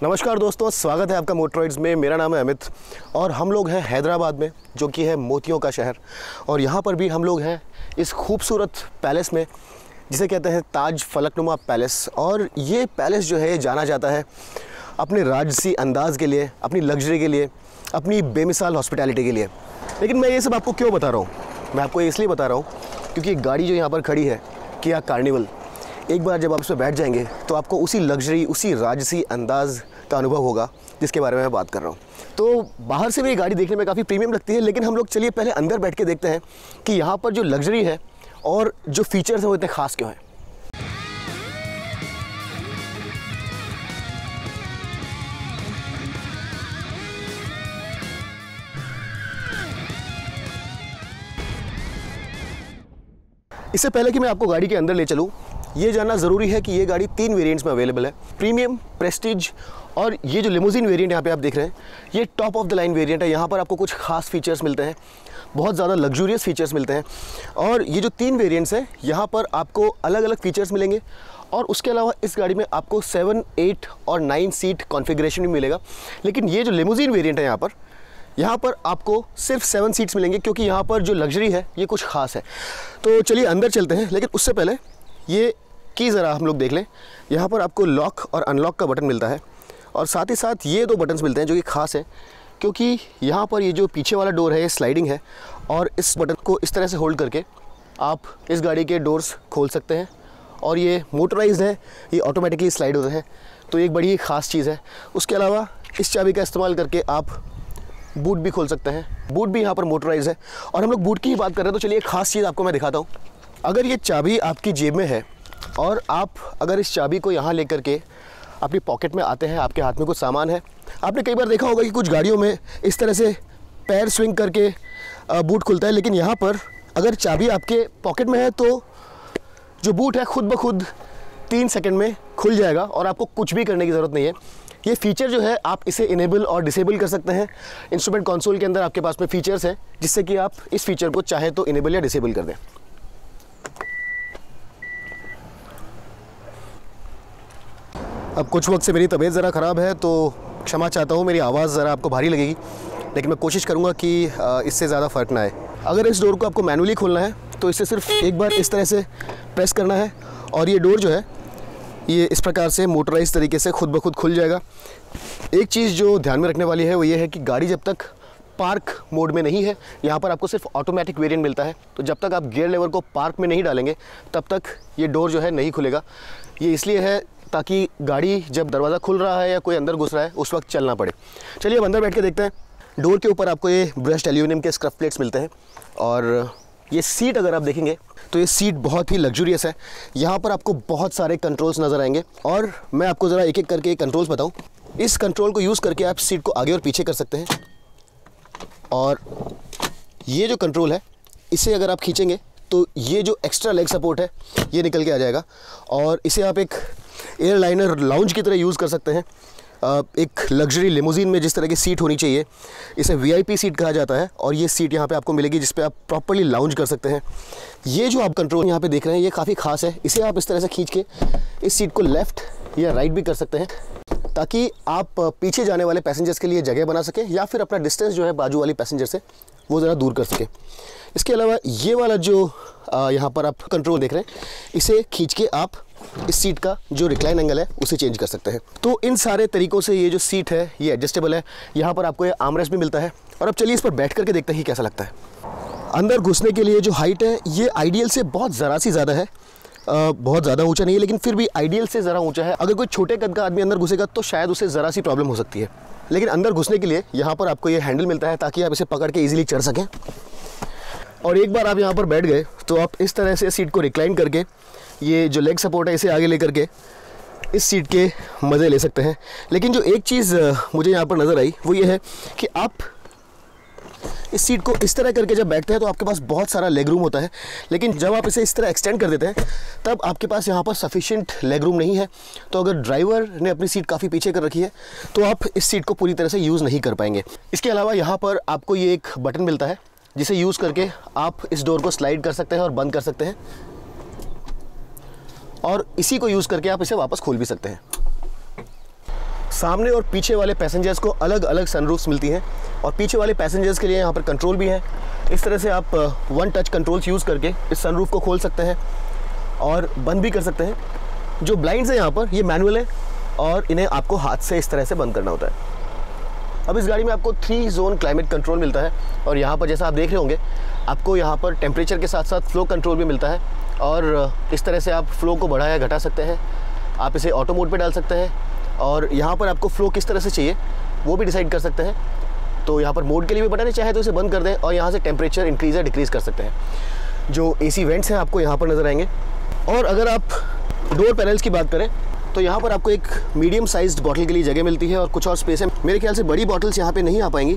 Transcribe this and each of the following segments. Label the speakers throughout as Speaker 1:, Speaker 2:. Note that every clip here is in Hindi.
Speaker 1: नमस्कार दोस्तों, स्वागत है आपका मोटरराइड्स में। मेरा नाम है अमित और हम लोग हैं हैदराबाद में, जो कि है मोतियों का शहर। और यहाँ पर भी हम लोग हैं इस खूबसूरत पैलेस में, जिसे कहते हैं ताज फलकनुमा पैलेस। और ये पैलेस जो है ये जाना जाता है अपने राजसी अंदाज़ के लिए, अपनी लग्जरी के लिए, अपनी बेमिसाल हॉस्पिटैलिटी के लिए। लेकिन मैं ये सब आपको क्यों बता रहा हूँ? मैं आपको इसलिए बता रहा हूँ क्योंकि गाड़ी जो यहाँ पर खड़ी है किया कार्निवल, एक बार जब आप उस पर बैठ जाएंगे तो आपको उसी लग्जरी, उसी राजसी अंदाज़ का अनुभव होगा जिसके बारे में मैं बात कर रहा हूँ। तो बाहर से भी ये गाड़ी देखने में काफ़ी प्रीमियम लगती है, लेकिन हम लोग चलिए पहले अंदर बैठ के देखते हैं कि यहाँ पर जो लग्जरी है और जो फीचर्स हैं वो इतने ख़ास क्यों हैं। इससे पहले कि मैं आपको गाड़ी के अंदर ले चलूँ, ये जानना ज़रूरी है कि ये गाड़ी 3 वेरिएंट्स में अवेलेबल है, प्रीमियम, प्रेस्टीज और ये जो लिमोजिन वेरिएंट यहाँ पे आप देख रहे हैं ये top of the line variant है। यहाँ पर आपको कुछ खास फीचर्स मिलते हैं, बहुत ज़्यादा लग्जूरियस फीचर्स मिलते हैं। और ये जो 3 वेरिएंट्स हैं यहाँ पर आपको अलग अलग फीचर्स मिलेंगे। और उसके अलावा इस गाड़ी में आपको 7, 8 और 9 सीट कॉन्फ़िगरेशन भी मिलेगा। लेकिन ये जो लिमोजिन वेरिएंट है यहाँ पर आपको सिर्फ 7 सीट्स मिलेंगे, क्योंकि यहाँ पर जो लग्जरी है ये कुछ खास है। तो चलिए अंदर चलते हैं, लेकिन उससे पहले ये की ज़रा हम लोग देख लें। यहाँ पर आपको लॉक और अनलॉक का बटन मिलता है और साथ ही साथ ये 2 बटन्स मिलते हैं जो कि ख़ास है, क्योंकि यहाँ पर ये जो पीछे वाला डोर है ये स्लाइडिंग है और इस बटन को इस तरह से होल्ड करके आप इस गाड़ी के डोर्स खोल सकते हैं। और ये मोटराइज्ड है, ये ऑटोमेटिकली स्लाइड होते हैं, तो एक बड़ी ख़ास चीज़ है। उसके अलावा इस चाबी का इस्तेमाल करके आप बूट भी खोल सकते हैं। बूट भी यहाँ पर मोटराइज है। और हम लोग बूट की ही बात कर रहे हैं तो चलिए एक ख़ास चीज़ आपको मैं दिखाता हूँ। अगर ये चाबी आपकी जेब में है और आप अगर इस चाबी को यहाँ लेकर के अपनी पॉकेट में आते हैं, आपके हाथ में कुछ सामान है, आपने कई बार देखा होगा कि कुछ गाड़ियों में इस तरह से पैर स्विंग करके बूट खुलता है, लेकिन यहाँ पर अगर चाबी आपके पॉकेट में है तो जो बूट है खुद ब खुद 3 सेकंड में खुल जाएगा और आपको कुछ भी करने की ज़रूरत नहीं है। ये फीचर जो है आप इसे इनेबल और डिसेबल कर सकते हैं। इंस्ट्रूमेंट कंसोल के अंदर आपके पास में फीचर्स हैं जिससे कि आप इस फीचर को चाहे तो इनेबल या डिसेबल कर दें। अब कुछ वक्त से मेरी तबीयत ज़रा ख़राब है तो क्षमा चाहता हूँ, मेरी आवाज़ ज़रा आपको भारी लगेगी, लेकिन मैं कोशिश करूँगा कि इससे ज़्यादा फ़र्क ना आए। अगर इस डोर को आपको मैनुअली खोलना है तो इसे सिर्फ एक बार इस तरह से प्रेस करना है और ये डोर जो है ये इस प्रकार से मोटराइज तरीके से खुद ब खुद खुल जाएगा। एक चीज़ जो ध्यान में रखने वाली है वो ये है कि गाड़ी जब तक पार्क मोड में नहीं है, यहाँ पर आपको सिर्फ ऑटोमेटिक वेरिएंट मिलता है, तो जब तक आप गियर लेवर को पार्क में नहीं डालेंगे तब तक ये डोर जो है नहीं खुलेगा। ये इसलिए है ताकि गाड़ी जब दरवाज़ा खुल रहा है या कोई अंदर घुस रहा है उस वक्त चलना पड़े। चलिए अब अंदर बैठ के देखते हैं। डोर के ऊपर आपको ये ब्रश्ड एल्यूमिनियम के स्क्रफ प्लेट्स मिलते हैं और ये सीट अगर आप देखेंगे तो ये सीट बहुत ही लग्जूरियस है। यहाँ पर आपको बहुत सारे कंट्रोल्स नज़र आएंगे और मैं आपको ज़रा एक एक करके कंट्रोल्स बताऊँ। इस कंट्रोल को यूज़ करके आप सीट को आगे और पीछे कर सकते हैं और ये जो कंट्रोल है इसे अगर आप खींचेंगे तो ये जो एक्स्ट्रा लेग सपोर्ट है ये निकल के आ जाएगा और इसे आप एक एयरलाइनर लाउंज की तरह यूज़ कर सकते हैं। एक लग्जरी लिमोजिन में जिस तरह की सीट होनी चाहिए इसे वीआईपी सीट कहा जाता है और ये सीट यहाँ पे आपको मिलेगी जिस पे आप प्रॉपर्ली लाउंज कर सकते हैं। ये जो आप कंट्रोल यहाँ पे देख रहे हैं ये काफ़ी ख़ास है। इसे आप इस तरह से खींच के इस सीट को लेफ़्ट या राइट भी कर सकते हैं ताकि आप पीछे जाने वाले पैसेंजर्स के लिए जगह बना सकें या फिर अपना डिस्टेंस जो है बाजू वाली पैसेंजर से वो ज़रा दूर कर सकें। इसके अलावा ये वाला जो यहाँ पर आप कंट्रोल देख रहे हैं इसे खींच के आप इस सीट का जो रिक्लाइन एंगल है उसे चेंज कर सकते हैं। तो इन सारे तरीक़ों से ये जो सीट है ये एडजस्टेबल है। यहाँ पर आपको ये आर्मरेस्ट भी मिलता है और अब चलिए इस पर बैठ करके देखते हैं कैसा लगता है। अंदर घुसने के लिए जो हाइट है ये आइडियल से बहुत ज़रा सी ज़्यादा है। बहुत ज़्यादा ऊंचा नहीं है लेकिन फिर भी आइडियल से ज़रा ऊंचा है। अगर कोई छोटे कद का आदमी अंदर घुसेगा तो शायद उसे ज़रा सी प्रॉब्लम हो सकती है, लेकिन अंदर घुसने के लिए यहाँ पर आपको ये हैंडल मिलता है ताकि आप इसे पकड़ के ईजिली चढ़ सकें। और एक बार आप यहाँ पर बैठ गए तो आप इस तरह से सीट को रिक्लाइन करके ये जो लेग सपोर्ट है इसे आगे लेकर के इस सीट के मज़े ले सकते हैं। लेकिन जो एक चीज़ मुझे यहाँ पर नज़र आई वो ये है कि आप इस सीट को इस तरह करके जब बैठते हैं तो आपके पास बहुत सारा लेग रूम होता है, लेकिन जब आप इसे इस तरह एक्सटेंड कर देते हैं तब आपके पास यहाँ पर सफिशिएंट लेग रूम नहीं है। तो अगर ड्राइवर ने अपनी सीट काफ़ी पीछे कर रखी है तो आप इस सीट को पूरी तरह से यूज़ नहीं कर पाएंगे। इसके अलावा यहाँ पर आपको ये एक बटन मिलता है जिसे यूज़ करके आप इस डोर को स्लाइड कर सकते हैं और बंद कर सकते हैं और इसी को यूज़ करके आप इसे वापस खोल भी सकते हैं। सामने और पीछे वाले पैसेंजर्स को अलग अलग सनरूफ्स मिलती हैं और पीछे वाले पैसेंजर्स के लिए यहाँ पर कंट्रोल भी है। इस तरह से आप वन टच कंट्रोल्स यूज़ करके इस सनरूफ को खोल सकते हैं और बंद भी कर सकते हैं। जो ब्लाइंड्स हैं यहाँ पर ये मैनुअल है और इन्हें आपको हाथ से इस तरह से बंद करना होता है। अब इस गाड़ी में आपको 3 जोन क्लाइमेट कंट्रोल मिलता है और यहाँ पर जैसा आप देख रहे होंगे आपको यहाँ पर टेम्परेचर के साथ साथ फ्लो कंट्रोल भी मिलता है और इस तरह से आप फ्लो को बढ़ा या घटा सकते हैं। आप इसे ऑटो मोड पे डाल सकते हैं और यहाँ पर आपको फ्लो किस तरह से चाहिए वो भी डिसाइड कर सकते हैं। तो यहाँ पर मोड के लिए भी बटन है, चाहे तो इसे बंद कर दें और यहाँ से टेम्परेचर इंक्रीज़ या डिक्रीज़ कर सकते हैं। जो AC वेंट्स हैं आपको यहाँ पर नज़र आएंगे। और अगर आप डोर पैनल्स की बात करें तो यहाँ पर आपको एक मीडियम साइज्ड बॉटल के लिए जगह मिलती है और कुछ और स्पेस है। मेरे ख्याल से बड़ी बॉटल्स यहाँ पे नहीं आ पाएंगी।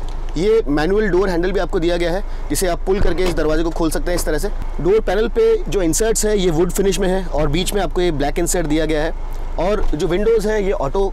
Speaker 1: ये मैनुअल डोर हैंडल भी आपको दिया गया है जिसे आप पुल करके इस दरवाजे को खोल सकते हैं इस तरह से। डोर पैनल पे जो इंसर्ट्स है ये वुड फिनिश में है और बीच में आपको ये ब्लैक इंसर्ट दिया गया है और जो विंडोज़ हैं ये ऑटो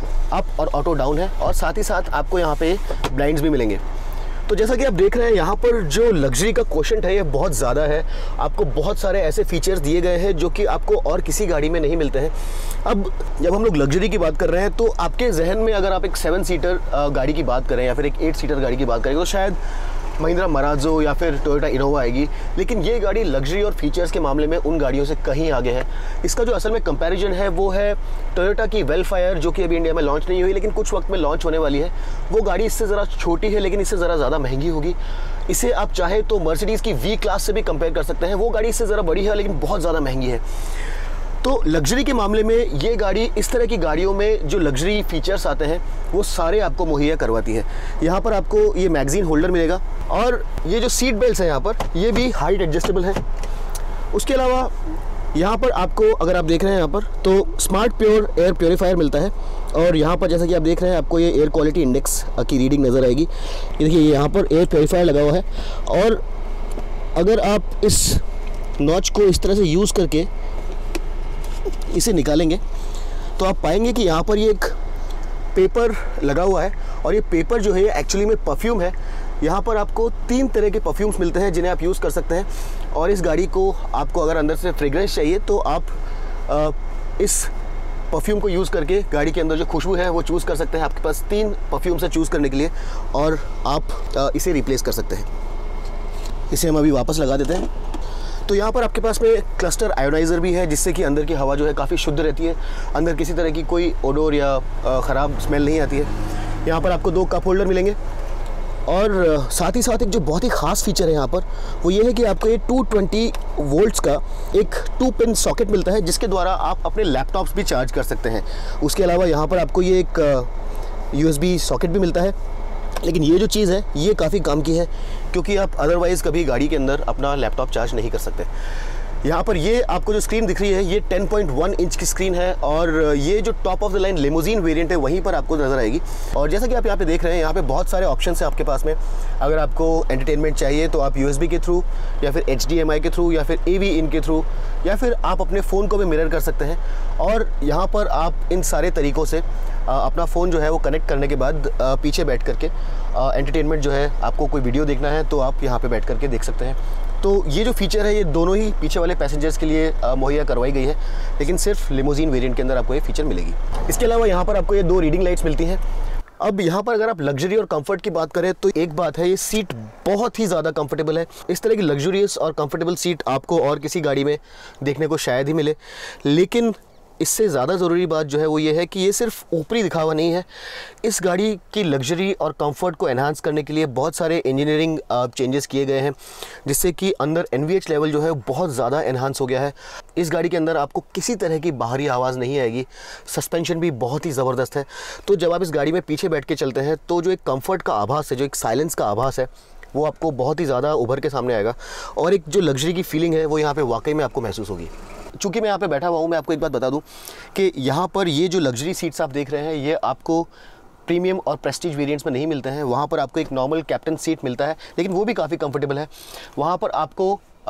Speaker 1: अप और ऑटो डाउन है और साथ ही साथ आपको यहाँ पे ब्लाइंड्स भी मिलेंगे। तो जैसा कि आप देख रहे हैं यहाँ पर जो लग्जरी का क्वोशंट है ये बहुत ज़्यादा है। आपको बहुत सारे ऐसे फीचर्स दिए गए हैं जो कि आपको और किसी गाड़ी में नहीं मिलते हैं। अब जब हम लोग लग्जरी की बात कर रहे हैं तो आपके जहन में अगर आप एक 7 सीटर गाड़ी की बात करें या फिर एक 8 सीटर गाड़ी की बात करें तो शायद महिंद्रा मराज़ो या फिर टोयोटा इनोवा आएगी, लेकिन ये गाड़ी लग्जरी और फीचर्स के मामले में उन गाड़ियों से कहीं आगे है। इसका जो असल में कंपैरिजन है वो है टोयोटा की वेलफायर जो कि अभी इंडिया में लॉन्च नहीं हुई लेकिन कुछ वक्त में लॉन्च होने वाली है। वो गाड़ी इससे ज़रा छोटी है लेकिन इससे ज़रा ज़्यादा महंगी होगी। इसे आप चाहे तो मर्सिडीज़ की V क्लास से भी कंपेयर कर सकते हैं। वो गाड़ी इससे ज़रा बड़ी है लेकिन बहुत ज़्यादा महंगी है। तो लग्जरी के मामले में ये गाड़ी इस तरह की गाड़ियों में जो लग्जरी फीचर्स आते हैं वो सारे आपको मुहैया करवाती है। यहाँ पर आपको ये मैगज़ीन होल्डर मिलेगा और ये जो सीट बेल्ट्स हैं यहाँ पर ये भी हाइट एडजस्टेबल हैं। उसके अलावा यहाँ पर आपको अगर आप देख रहे हैं यहाँ पर तो स्मार्ट प्योर एयर प्योरीफायर मिलता है और यहाँ पर जैसा कि आप देख रहे हैं आपको ये एयर क्वालिटी इंडेक्स की रीडिंग नज़र आएगी। ये देखिए यहाँ पर एयर प्योरीफायर लगा हुआ है और अगर आप इस नॉच को इस तरह से यूज़ करके इसे निकालेंगे तो आप पाएंगे कि यहाँ पर ये एक पेपर लगा हुआ है और ये पेपर जो है एक्चुअली में परफ्यूम है। यहाँ पर आपको 3 तरह के परफ्यूम्स मिलते हैं जिन्हें आप यूज़ कर सकते हैं और इस गाड़ी को आपको अगर अंदर से फ्रेग्रेंस चाहिए तो आप इस परफ्यूम को यूज़ करके गाड़ी के अंदर जो खुशबू है वो चूज़ कर सकते हैं। आपके पास 3 परफ्यूम से चूज़ करने के लिए और आप इसे रिप्लेस कर सकते हैं। इसे हम अभी वापस लगा देते हैं। तो यहाँ पर आपके पास में क्लस्टर आयोनाइज़र भी है जिससे कि अंदर की हवा जो है काफ़ी शुद्ध रहती है। अंदर किसी तरह की कोई ओडोर या ख़राब स्मेल नहीं आती है। यहाँ पर आपको 2 कप होल्डर मिलेंगे और साथ ही साथ एक जो बहुत ही ख़ास फीचर है यहाँ पर वो ये है कि आपको ये 220 वोल्ट्स का एक 2 पिन सॉकेट मिलता है जिसके द्वारा आप अपने लैपटॉप्स भी चार्ज कर सकते हैं। उसके अलावा यहाँ पर आपको ये एक USB सॉकेट भी मिलता है। लेकिन ये जो चीज़ है ये काफ़ी काम की है क्योंकि आप अदरवाइज़ कभी गाड़ी के अंदर अपना लैपटॉप चार्ज नहीं कर सकते। यहाँ पर ये आपको जो स्क्रीन दिख रही है ये 10.1 इंच की स्क्रीन है और ये जो top of the line limousine variant है वहीं पर आपको नज़र आएगी। और जैसा कि आप यहाँ पे देख रहे हैं यहाँ पे बहुत सारे ऑप्शंस हैं आपके पास में। अगर आपको एंटरटेनमेंट चाहिए तो आप USB के थ्रू या फिर HDMI के थ्रू या फिर AV इन के थ्रू या फिर आप अपने फ़ोन को भी मिरर कर सकते हैं। और यहाँ पर आप इन सारे तरीक़ों से अपना फ़ोन जो है वो कनेक्ट करने के बाद पीछे बैठ करके एंटरटेनमेंट जो है आपको कोई वीडियो देखना है तो आप यहाँ पे बैठ करके देख सकते हैं। तो ये जो फीचर है ये दोनों ही पीछे वाले पैसेंजर्स के लिए मुहैया करवाई गई है लेकिन सिर्फ लिमोजीन वेरिएंट के अंदर आपको ये फीचर मिलेगी। इसके अलावा यहाँ पर आपको ये 2 रीडिंग लाइट्स मिलती हैं। अब यहाँ पर अगर आप लग्जरी और कंफर्ट की बात करें तो एक बात है ये सीट बहुत ही ज़्यादा कंफर्टेबल है। इस तरह की लग्जरियस और कंफर्टेबल सीट आपको और किसी गाड़ी में देखने को शायद ही मिले। लेकिन इससे ज़्यादा ज़रूरी बात जो है वो ये है कि ये सिर्फ ऊपरी दिखावा नहीं है। इस गाड़ी की लग्जरी और कंफर्ट को एनहांस करने के लिए बहुत सारे इंजीनियरिंग चेंजेस किए गए हैं जिससे कि अंदर NVH लेवल जो है बहुत ज़्यादा एनहांस हो गया है। इस गाड़ी के अंदर आपको किसी तरह की बाहरी आवाज़ नहीं आएगी। सस्पेंशन भी बहुत ही ज़बरदस्त है। तो जब आप इस गाड़ी में पीछे बैठ के चलते हैं तो जो एक कम्फर्ट का आभास है, जो एक साइलेंस का आभास है वो आपको बहुत ही ज़्यादा उभर के सामने आएगा और एक जो लग्जरी की फीलिंग है वो यहाँ पे वाकई में आपको महसूस होगी। चूँकि मैं यहाँ पे बैठा हुआ हूँ मैं आपको एक बात बता दूँ कि यहाँ पर ये जो लग्जरी सीट्स आप देख रहे हैं ये आपको प्रीमियम और प्रेस्टीज वेरिएंट्स में नहीं मिलते हैं। वहाँ पर आपको एक नॉर्मल कैप्टन सीट मिलता है लेकिन वो भी काफ़ी कंफर्टेबल है। वहाँ पर आपको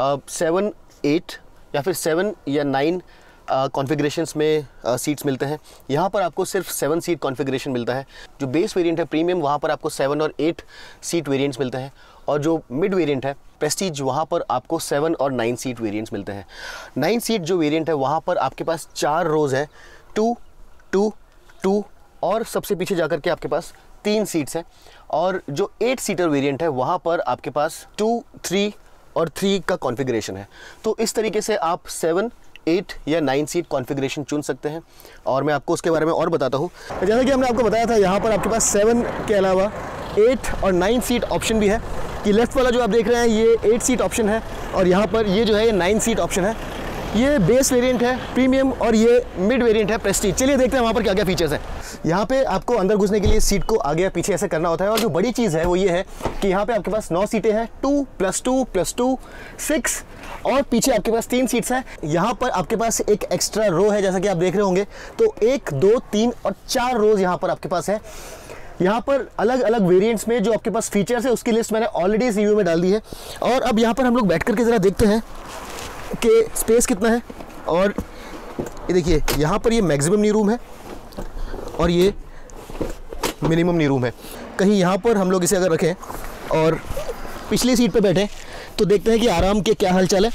Speaker 1: 7, 8 या फिर 7 या 9 कॉन्फ़िगरेशंस में सीट्स मिलते हैं। यहाँ पर आपको सिर्फ 7 सीट कॉन्फ़िगरेशन मिलता है। जो बेस वेरिएंट है प्रीमियम वहाँ पर आपको 7 और 8 सीट वेरिएंट्स मिलते हैं और जो मिड वेरिएंट है प्रेस्टीज वहाँ पर आपको 7 और 9 सीट वेरिएंट्स मिलते हैं। 9 सीट जो वेरिएंट है वहाँ पर आपके पास 4 रोज़ है 2, 2, 2 और सबसे पीछे जाकर के आपके पास 3 सीट्स हैं। और जो 8 सीटर वेरिएंट है वहाँ पर आपके पास 2, 3 और 3 का कॉन्फ़िगरेशन है। तो इस तरीके से आप 7, 8 या 9 सीट कॉन्फ़िगरेशन चुन सकते हैं। और मैं आपको उसके बारे में और बताता हूँ। जैसा कि हमने आपको बताया था, यहाँ पर आपके पास 7 के अलावा 8 और 9 सीट ऑप्शन भी है। कि लेफ्ट वाला जो आप देख रहे हैं ये 8 सीट ऑप्शन है और यहाँ पर ये जो है ये 9 सीट ऑप्शन है। ये बेस वेरिएंट है प्रीमियम और ये मिड वेरिएंट है प्रेस्टीज। चलिए देखते हैं वहाँ पर क्या क्या फीचर्स हैं। यहाँ पे आपको अंदर घुसने के लिए सीट को आगे या पीछे ऐसे करना होता है। और जो बड़ी चीज़ है वो ये है कि यहाँ पे आपके पास 9 सीटें हैं, 2 + 2 + 2 6 और पीछे आपके पास 3 सीट्स हैं। यहाँ पर आपके पास एक एक्स्ट्रा रो है जैसा कि आप देख रहे होंगे। तो 1, 2, 3 और 4 रोज यहाँ पर आपके पास है। यहाँ पर अलग अलग वेरिएंट्स में जो आपके पास फीचर्स है उसकी लिस्ट मैंने ऑलरेडी इस रिव्यू में डाल दी है। और अब यहाँ पर हम लोग बैठ करके ज़रा देखते हैं कि स्पेस कितना है। और ये देखिए यहाँ पर ये मैक्सिमम नी रूम है और ये मिनिमम नी रूम है। कहीं यहाँ पर हम लोग इसे अगर रखें और पिछली सीट पे बैठें तो देखते हैं कि आराम के क्या हालचाल है।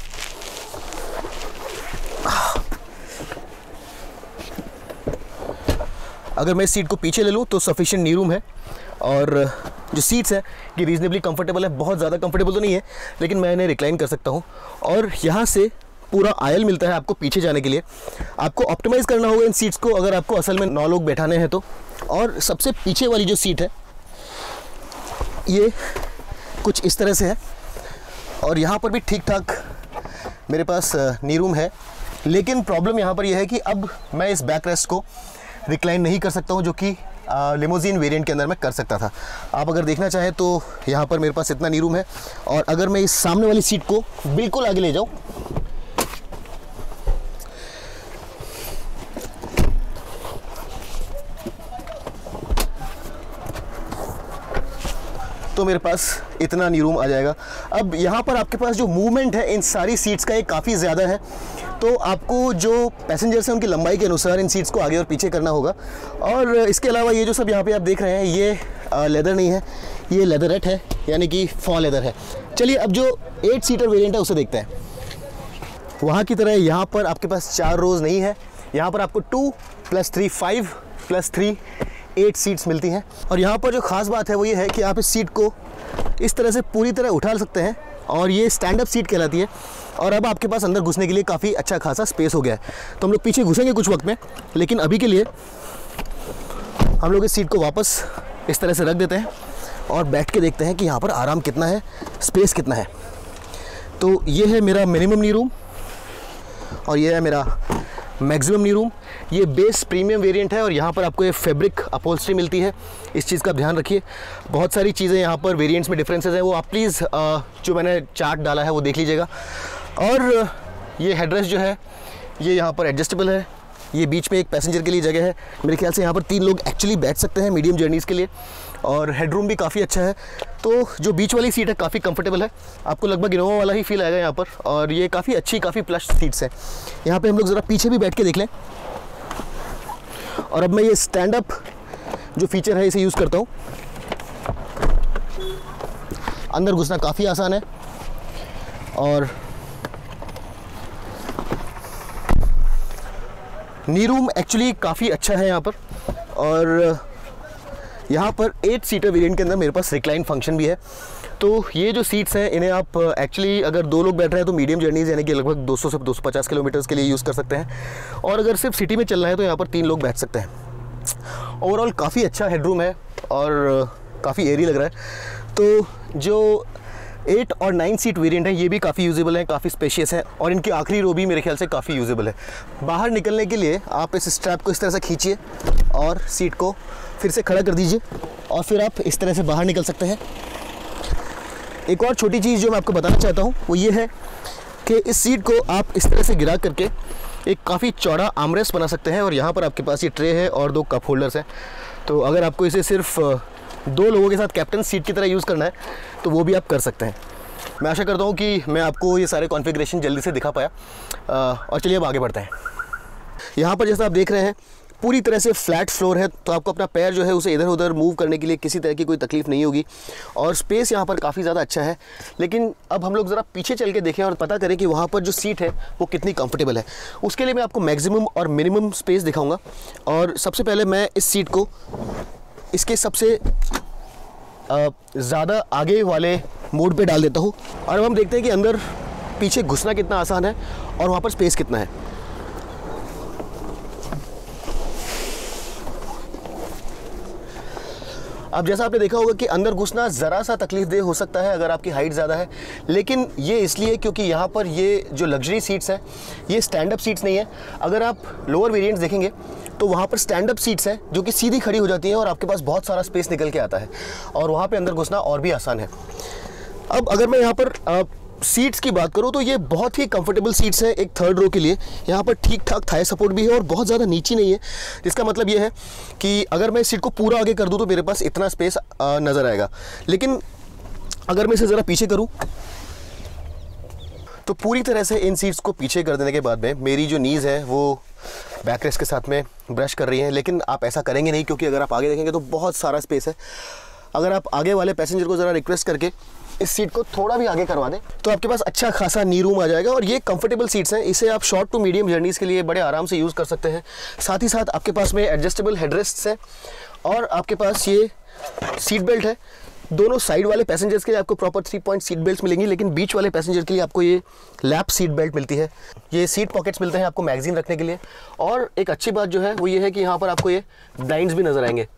Speaker 1: अगर मैं इस सीट को पीछे ले लूँ तो सफिशिएंट नी रूम है और जो सीट्स हैं कि रीजनेबली कंफर्टेबल है। बहुत ज़्यादा कंफर्टेबल तो नहीं है लेकिन मैं इन्हें रिक्लाइन कर सकता हूँ। और यहाँ से पूरा आयल मिलता है आपको पीछे जाने के लिए। आपको ऑप्टिमाइज़ करना होगा इन सीट्स को अगर आपको असल में 9 लोग बैठाने हैं तो। और सबसे पीछे वाली जो सीट है ये कुछ इस तरह से है और यहाँ पर भी ठीक ठाक मेरे पास नी रूम है। लेकिन प्रॉब्लम यहाँ पर यह है कि अब मैं इस बैक रेस्ट को रिक्लाइन नहीं कर सकता हूँ जो कि लिमोजीन वेरिएंट के अंदर मैं कर सकता था। आप अगर देखना चाहें तो यहाँ पर मेरे पास इतना नी रूम है। और अगर मैं इस सामने वाली सीट को बिल्कुल आगे ले जाऊँ तो मेरे पास इतना नी रूम आ जाएगा। अब यहाँ पर आपके पास जो मूवमेंट है इन सारी सीट्स का ये काफ़ी ज़्यादा है। तो आपको जो पैसेंजर्स हैं उनकी लंबाई के अनुसार इन सीट्स को आगे और पीछे करना होगा। और इसके अलावा ये जो सब यहाँ पे आप देख रहे हैं ये लेदर नहीं है, ये लेदरेट है यानी कि फॉल लेदर है। चलिए अब जो 8 सीटर वेरिएंट है उसे देखते हैं। वहाँ की तरह यहाँ पर आपके पास 4 रोज़ नहीं है। यहाँ पर आपको 2 + 3 5 + 3 8 सीट्स मिलती हैं। और यहाँ पर जो ख़ास बात है वो ये है कि आप इस सीट को इस तरह से पूरी तरह उठा सकते हैं और ये स्टैंड अप सीट कहलाती है। और अब आपके पास अंदर घुसने के लिए काफ़ी अच्छा खासा स्पेस हो गया है। तो हम लोग पीछे घुसेंगे कुछ वक्त में, लेकिन अभी के लिए हम लोग इस सीट को वापस इस तरह से रख देते हैं और बैठ के देखते हैं कि यहाँ पर आराम कितना है, स्पेस कितना है। तो ये है मेरा मिनिमम नी रूम और ये है मेरा मैक्सिमम नी रूम। ये बेस प्रीमियम वेरिएंट है और यहाँ पर आपको ये फैब्रिक अपहोल्स्ट्री मिलती है। इस चीज़ का ध्यान रखिए। बहुत सारी चीज़ें यहाँ पर वेरिएंट्स में डिफरेंसेस हैं, वो आप प्लीज़ जो मैंने चार्ट डाला है वो देख लीजिएगा। और ये हेडरेस्ट जो है ये यहाँ पर एडजस्टेबल है। ये बीच में एक पैसेंजर के लिए जगह है। मेरे ख्याल से यहाँ पर 3 लोग एक्चुअली बैठ सकते हैं मीडियम जर्नीज़ के लिए। और हेडरूम भी काफ़ी अच्छा है। तो जो बीच वाली सीट है काफ़ी कंफर्टेबल है, आपको लगभग इनोवा वाला ही फील आएगा यहाँ पर। और ये काफ़ी अच्छी काफ़ी प्लस सीट्स हैं। यहाँ पे हम लोग ज़रा पीछे भी बैठ के देख लें। और अब मैं ये स्टैंड अप जो फीचर है इसे यूज़ करता हूँ। अंदर घुसना काफ़ी आसान है और नी रूम एक्चुअली काफ़ी अच्छा है यहाँ पर। और यहाँ पर 8 सीटर वेरिएंट के अंदर मेरे पास रिक्लाइन फंक्शन भी है। तो ये जो सीट्स हैं इन्हें आप एक्चुअली अगर 2 लोग बैठ रहे हैं तो मीडियम जर्नीज़ यानी कि लगभग 200 से 250 किलोमीटर्स के लिए यूज़ कर सकते हैं। और अगर सिर्फ सिटी में चलना है तो यहाँ पर 3 लोग बैठ सकते हैं। ओवरऑल काफ़ी अच्छा हेडरूम है और काफ़ी एयरी लग रहा है। तो जो 8 और 9 सीट वेरिएंट है ये भी काफ़ी यूजेबल है, काफ़ी स्पेशियस है। और इनकी आखिरी रो भी मेरे ख्याल से काफ़ी यूजेबल है। बाहर निकलने के लिए आप इस स्ट्रैप को इस तरह से खींचिए और सीट को फिर से खड़ा कर दीजिए और फिर आप इस तरह से बाहर निकल सकते हैं। एक और छोटी चीज़ जो मैं आपको बताना चाहता हूँ वो ये है कि इस सीट को आप इस तरह से गिरा करके एक काफ़ी चौड़ा आर्मरेस्ट बना सकते हैं। और यहाँ पर आपके पास ये ट्रे है और 2 कप होल्डर्स हैं। तो अगर आपको इसे सिर्फ 2 लोगों के साथ कैप्टन सीट की तरह यूज़ करना है तो वो भी आप कर सकते हैं। मैं आशा करता हूँ कि मैं आपको ये सारे कॉन्फ़िगरेशन जल्दी से दिखा पाया। और चलिए अब आगे बढ़ते हैं। यहाँ पर जैसा आप देख रहे हैं पूरी तरह से फ्लैट फ्लोर है, तो आपको अपना पैर जो है उसे इधर उधर मूव करने के लिए किसी तरह की कोई तकलीफ नहीं होगी। और स्पेस यहाँ पर काफ़ी ज़्यादा अच्छा है। लेकिन अब हम लोग ज़रा पीछे चल के देखें और पता करें कि वहाँ पर जो सीट है वो कितनी कंफर्टेबल है। उसके लिए मैं आपको मैक्सिमम और मिनिमम स्पेस दिखाऊंगा। और सबसे पहले मैं इस सीट को इसके सबसे ज़्यादा आगे वाले मोड पे डाल देता हूँ और अब हम देखते हैं कि अंदर पीछे घुसना कितना आसान है और वहाँ पर स्पेस कितना है। अब जैसा आपने देखा होगा कि अंदर घुसना ज़रा सा तकलीफदेह हो सकता है अगर आपकी हाइट ज़्यादा है, लेकिन ये इसलिए क्योंकि यहाँ पर ये जो लग्जरी सीट्स हैं ये स्टैंड अप सीट्स नहीं है। अगर आप लोअर वेरिएंट्स देखेंगे तो वहाँ पर स्टैंड अप सीट्स हैं जो कि सीधी खड़ी हो जाती हैं और आपके पास बहुत सारा स्पेस निकल के आता है और वहाँ पर अंदर घुसना और भी आसान है। अब अगर मैं यहाँ पर सीट्स की बात करूँ तो ये बहुत ही कंफर्टेबल सीट्स हैं एक थर्ड रो के लिए। यहाँ पर ठीक ठाक थाई सपोर्ट भी है और बहुत ज़्यादा नीची नहीं है, जिसका मतलब ये है कि अगर मैं सीट को पूरा आगे कर दूँ तो मेरे पास इतना स्पेस नज़र आएगा। लेकिन अगर मैं इसे ज़रा पीछे करूँ तो पूरी तरह से इन सीट्स को पीछे कर देने के बाद में मेरी जो नीज़ है वो बैक रेस्ट के साथ में ब्रश कर रही हैं। लेकिन आप ऐसा करेंगे नहीं क्योंकि अगर आप आगे देखेंगे तो बहुत सारा स्पेस है। अगर आप आगे वाले पैसेंजर को ज़रा रिक्वेस्ट करके इस सीट को थोड़ा भी आगे करवा दें तो आपके पास अच्छा खासा नी रूम आ जाएगा। और ये कंफर्टेबल सीट्स हैं, इसे आप शॉर्ट टू मीडियम जर्नीज़ के लिए बड़े आराम से यूज़ कर सकते हैं। साथ ही साथ आपके पास में एडजस्टेबल हेडरेस्ट्स हैं और आपके पास ये सीट बेल्ट है। दोनों साइड वाले पैसेंजर्स के लिए आपको प्रॉपर 3 पॉइंट सीट बेल्ट मिलेंगी, लेकिन बीच वाले पैसेंजर के लिए आपको ये लैप सीट बेल्ट मिलती है। ये सीट पॉकेट्स मिलते हैं आपको मैगजीन रखने के लिए। और एक अच्छी बात जो है वो ये है कि यहाँ पर आपको ये ब्लाइंड्स भी नज़र आएंगे।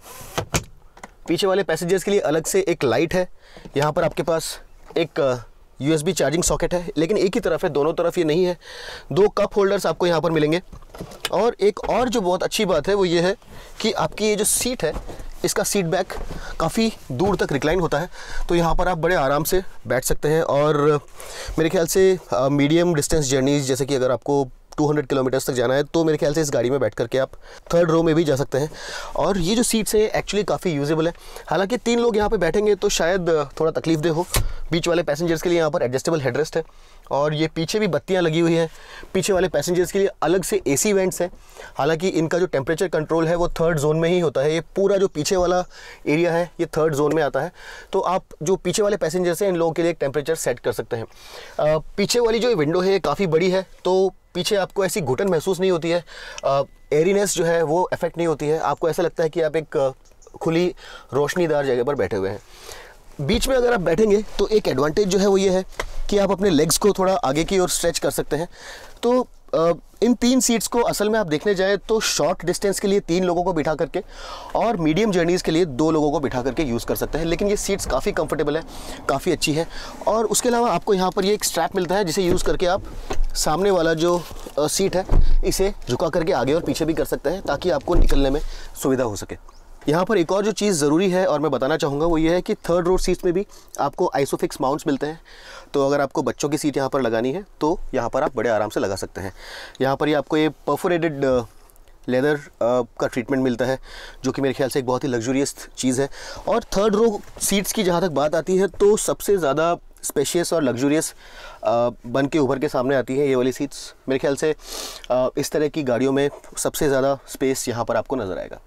Speaker 1: पीछे वाले पैसेंजर्स के लिए अलग से एक लाइट है। यहाँ पर आपके पास एक USB चार्जिंग सॉकेट है, लेकिन एक ही तरफ है, दोनों तरफ ये नहीं है। 2 कप होल्डर्स आपको यहाँ पर मिलेंगे। और एक और जो बहुत अच्छी बात है वो ये है कि आपकी ये जो सीट है इसका सीट बैक काफ़ी दूर तक रिक्लाइन होता है, तो यहाँ पर आप बड़े आराम से बैठ सकते हैं। और मेरे ख्याल से मीडियम डिस्टेंस जर्नीज़ जैसे कि अगर आपको 200 किलोमीटर्स तक जाना है तो मेरे ख्याल से इस गाड़ी में बैठ करके आप थर्ड रो में भी जा सकते हैं। और ये जो सीट्स है एक्चुअली काफ़ी यूजेबल है। हालांकि 3 लोग यहाँ पे बैठेंगे तो शायद थोड़ा तकलीफदेह हो। बीच वाले पैसेंजर्स के लिए यहाँ पर एडजस्टेबल हेडरेस्ट है और ये पीछे भी बत्तियाँ लगी हुई हैं। पीछे वाले पैसेंजर्स के लिए अलग से AC वेंट्स हैं। हालांकि इनका जो टेम्परेचर कंट्रोल है वो थर्ड जोन में ही होता है। ये पूरा जो पीछे वाला एरिया है ये थर्ड जोन में आता है, तो आप जो पीछे वाले पैसेंजर्स हैं इन लोगों के लिए एक टेम्परेचर सेट कर सकते हैं। पीछे वाली जो विंडो है काफ़ी बड़ी है, तो पीछे आपको ऐसी घुटन महसूस नहीं होती है। एयरीनेस जो है वो अफेक्ट नहीं होती है। आपको ऐसा लगता है कि आप एक खुली रोशनीदार जगह पर बैठे हुए हैं। बीच में अगर आप बैठेंगे तो एक एडवांटेज जो है वो ये है कि आप अपने लेग्स को थोड़ा आगे की ओर स्ट्रेच कर सकते हैं। तो इन 3 सीट्स को असल में आप देखने जाएँ तो शॉर्ट डिस्टेंस के लिए 3 लोगों को बिठा करके और मीडियम जर्नीज़ के लिए 2 लोगों को बिठा करके यूज़ कर सकते हैं। लेकिन ये सीट्स काफ़ी कंफर्टेबल है, काफ़ी अच्छी है। और उसके अलावा आपको यहाँ पर ये एक स्ट्रैप मिलता है जिसे यूज़ करके आप सामने वाला जो सीट है इसे झुका करके आगे और पीछे भी कर सकते हैं ताकि आपको निकलने में सुविधा हो सके। यहाँ पर एक और जो चीज़ ज़रूरी है और मैं बताना चाहूँगा वो ये है कि थर्ड रो सीट्स में भी आपको आइसोफिक्स माउंट्स मिलते हैं। तो अगर आपको बच्चों की सीट यहाँ पर लगानी है तो यहाँ पर आप बड़े आराम से लगा सकते हैं। यहाँ पर ये आपको ये परफोरेटेड लेदर का ट्रीटमेंट मिलता है जो कि मेरे ख्याल से एक बहुत ही लग्जूरियस चीज़ है। और थर्ड रो सीट्स की जहाँ तक बात आती है तो सबसे ज़्यादा स्पेशियस और लग्जूरियस बन के उभर के सामने आती है ये वाली सीट्स। मेरे ख्याल से इस तरह की गाड़ियों में सबसे ज़्यादा स्पेस यहाँ पर आपको नज़र आएगा।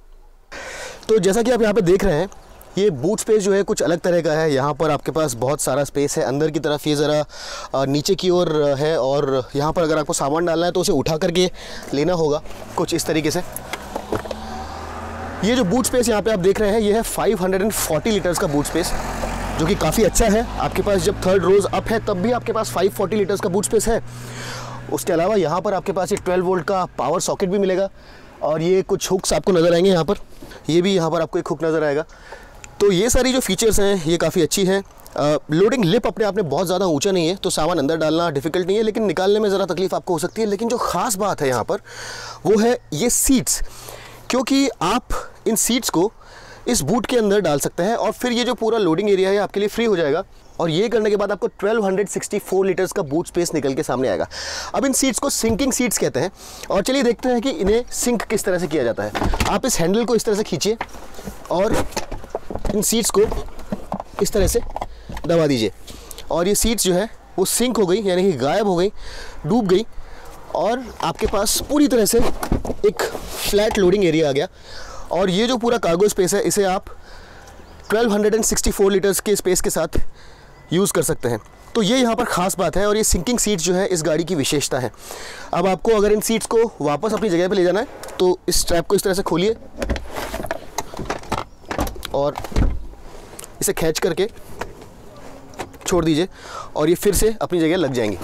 Speaker 1: तो जैसा कि आप यहाँ पे देख रहे हैं ये बूट स्पेस जो है कुछ अलग तरह का है। यहाँ पर आपके पास बहुत सारा स्पेस है। अंदर की तरफ ये ज़रा नीचे की ओर है और यहाँ पर अगर आपको सामान डालना है तो उसे उठा करके लेना होगा कुछ इस तरीके से। ये जो बूट स्पेस यहाँ पे आप देख रहे हैं ये है 540 लीटर्स का बूट स्पेस जो कि काफ़ी अच्छा है। आपके पास जब थर्ड रोज़ अप है तब भी आपके पास 540 लीटर्स का बूट स्पेस है। उसके अलावा यहाँ पर आपके पास एक 12 वोल्ट का पावर सॉकेट भी मिलेगा और ये कुछ हुक्स आपको नज़र आएंगे यहाँ पर। ये भी यहाँ पर आपको एक हुक नज़र आएगा। तो ये सारी जो फीचर्स हैं ये काफ़ी अच्छी है। लोडिंग लिप अपने आप में बहुत ज़्यादा ऊंचा नहीं है तो सामान अंदर डालना डिफ़िकल्ट नहीं है, लेकिन निकालने में ज़रा तकलीफ आपको हो सकती है। लेकिन जो ख़ास बात है यहाँ पर वो है ये सीट्स, क्योंकि आप इन सीट्स को इस बूट के अंदर डाल सकते हैं और फिर ये जो पूरा लोडिंग एरिया है आपके लिए फ्री हो जाएगा। और ये करने के बाद आपको 1264 लीटर्स का बूट स्पेस निकल के सामने आएगा। अब इन सीट्स को सिंकिंग सीट्स कहते हैं और चलिए देखते हैं कि इन्हें सिंक किस तरह से किया जाता है। आप इस हैंडल को इस तरह से खींचिए और इन सीट्स को इस तरह से दबा दीजिए और ये सीट्स जो है वो सिंक हो गई, यानी कि गायब हो गई, डूब गई। और आपके पास पूरी तरह से एक फ्लैट लोडिंग एरिया आ गया। और ये जो पूरा कार्गो स्पेस है इसे आप 1264 लीटर्स के स्पेस के साथ यूज़ कर सकते हैं। तो ये यहाँ पर ख़ास बात है और ये सिंकिंग सीट्स जो है इस गाड़ी की विशेषता है। अब आपको अगर इन सीट्स को वापस अपनी जगह पे ले जाना है तो इस स्ट्रैप को इस तरह से खोलिए और इसे खींच करके छोड़ दीजिए और ये फिर से अपनी जगह लग जाएंगी।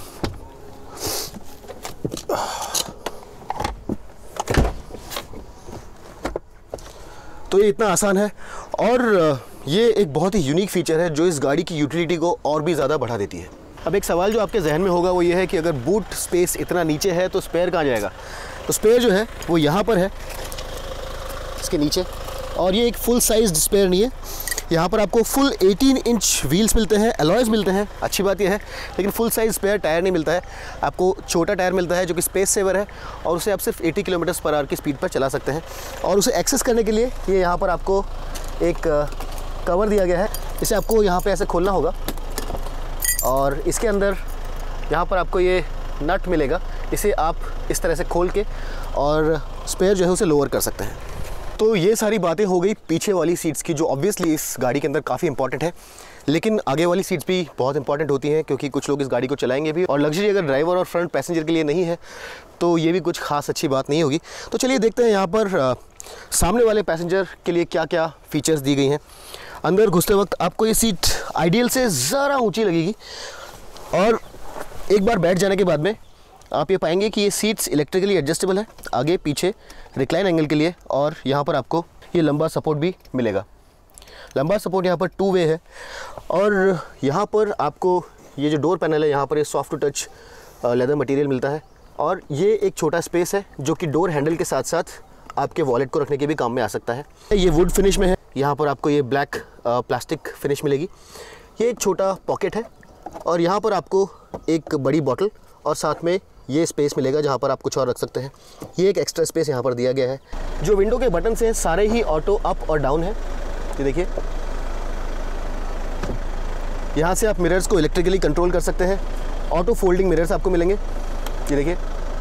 Speaker 1: तो ये इतना आसान है और ये एक बहुत ही यूनिक फीचर है जो इस गाड़ी की यूटिलिटी को और भी ज़्यादा बढ़ा देती है। अब एक सवाल जो आपके जहन में होगा वो ये है कि अगर बूट स्पेस इतना नीचे है तो स्पेयर कहाँ जाएगा। तो स्पेयर जो है वो यहाँ पर है, इसके नीचे। और ये एक फुल साइज स्पेयर नहीं है, यहाँ पर आपको फुल 18 इंच व्हील्स मिलते हैं, अलॉयज मिलते हैं। अच्छी बात यह है, लेकिन फुल साइज स्पेयर टायर नहीं मिलता है। आपको छोटा टायर मिलता है जो कि स्पेस सेवर है और उसे आप सिर्फ 80 किलोमीटर पर आवर की स्पीड पर चला सकते हैं। और उसे एक्सेस करने के लिए ये यहाँ पर आपको एक कवर दिया गया है। इसे आपको यहाँ पे ऐसे खोलना होगा और इसके अंदर यहाँ पर आपको ये नट मिलेगा। इसे आप इस तरह से खोल के और स्पेयर जो है उसे लोअर कर सकते हैं। तो ये सारी बातें हो गई पीछे वाली सीट्स की, जो ऑब्वियसली इस गाड़ी के अंदर काफ़ी इंपॉर्टेंट है। लेकिन आगे वाली सीट्स भी बहुत इंपॉर्टेंट होती हैं क्योंकि कुछ लोग इस गाड़ी को चलाएंगे भी, और लग्जरी अगर ड्राइवर और फ्रंट पैसेंजर के लिए नहीं है तो ये भी कुछ खास अच्छी बात नहीं होगी। तो चलिए देखते हैं यहाँ पर सामने वाले पैसेंजर के लिए क्या क्या फ़ीचर्स दी गई हैं। अंदर घुसते वक्त आपको ये सीट आइडियल से ज़रा ऊँची लगेगी और एक बार बैठ जाने के बाद में आप ये पाएंगे कि ये सीट्स इलेक्ट्रिकली एडजस्टेबल है, आगे पीछे रिक्लाइन एंगल के लिए। और यहाँ पर आपको ये लंबा सपोर्ट भी मिलेगा। लंबा सपोर्ट यहाँ पर 2 वे है। और यहाँ पर आपको ये जो डोर पैनल है यहाँ पर ये soft to touch leather material मिलता है। और ये एक छोटा स्पेस है जो कि डोर हैंडल के साथ साथ आपके वॉलेट को रखने के भी काम में आ सकता है। ये वुड फिनिश में है, यहाँ पर आपको ये ब्लैक प्लास्टिक फिनिश मिलेगी। ये एक छोटा पॉकेट है और यहाँ पर आपको एक बड़ी बॉटल और साथ में ये स्पेस मिलेगा जहाँ पर आप कुछ और रख सकते हैं। ये एक एक्स्ट्रा स्पेस यहाँ पर दिया गया है। जो विंडो के बटन हैं सारे ही ऑटो अप और डाउन है। ये देखिए, यहाँ से आप मिरर्स को इलेक्ट्रिकली कंट्रोल कर सकते हैं। ऑटो फोल्डिंग मिरर्स आपको मिलेंगे, ये देखिए।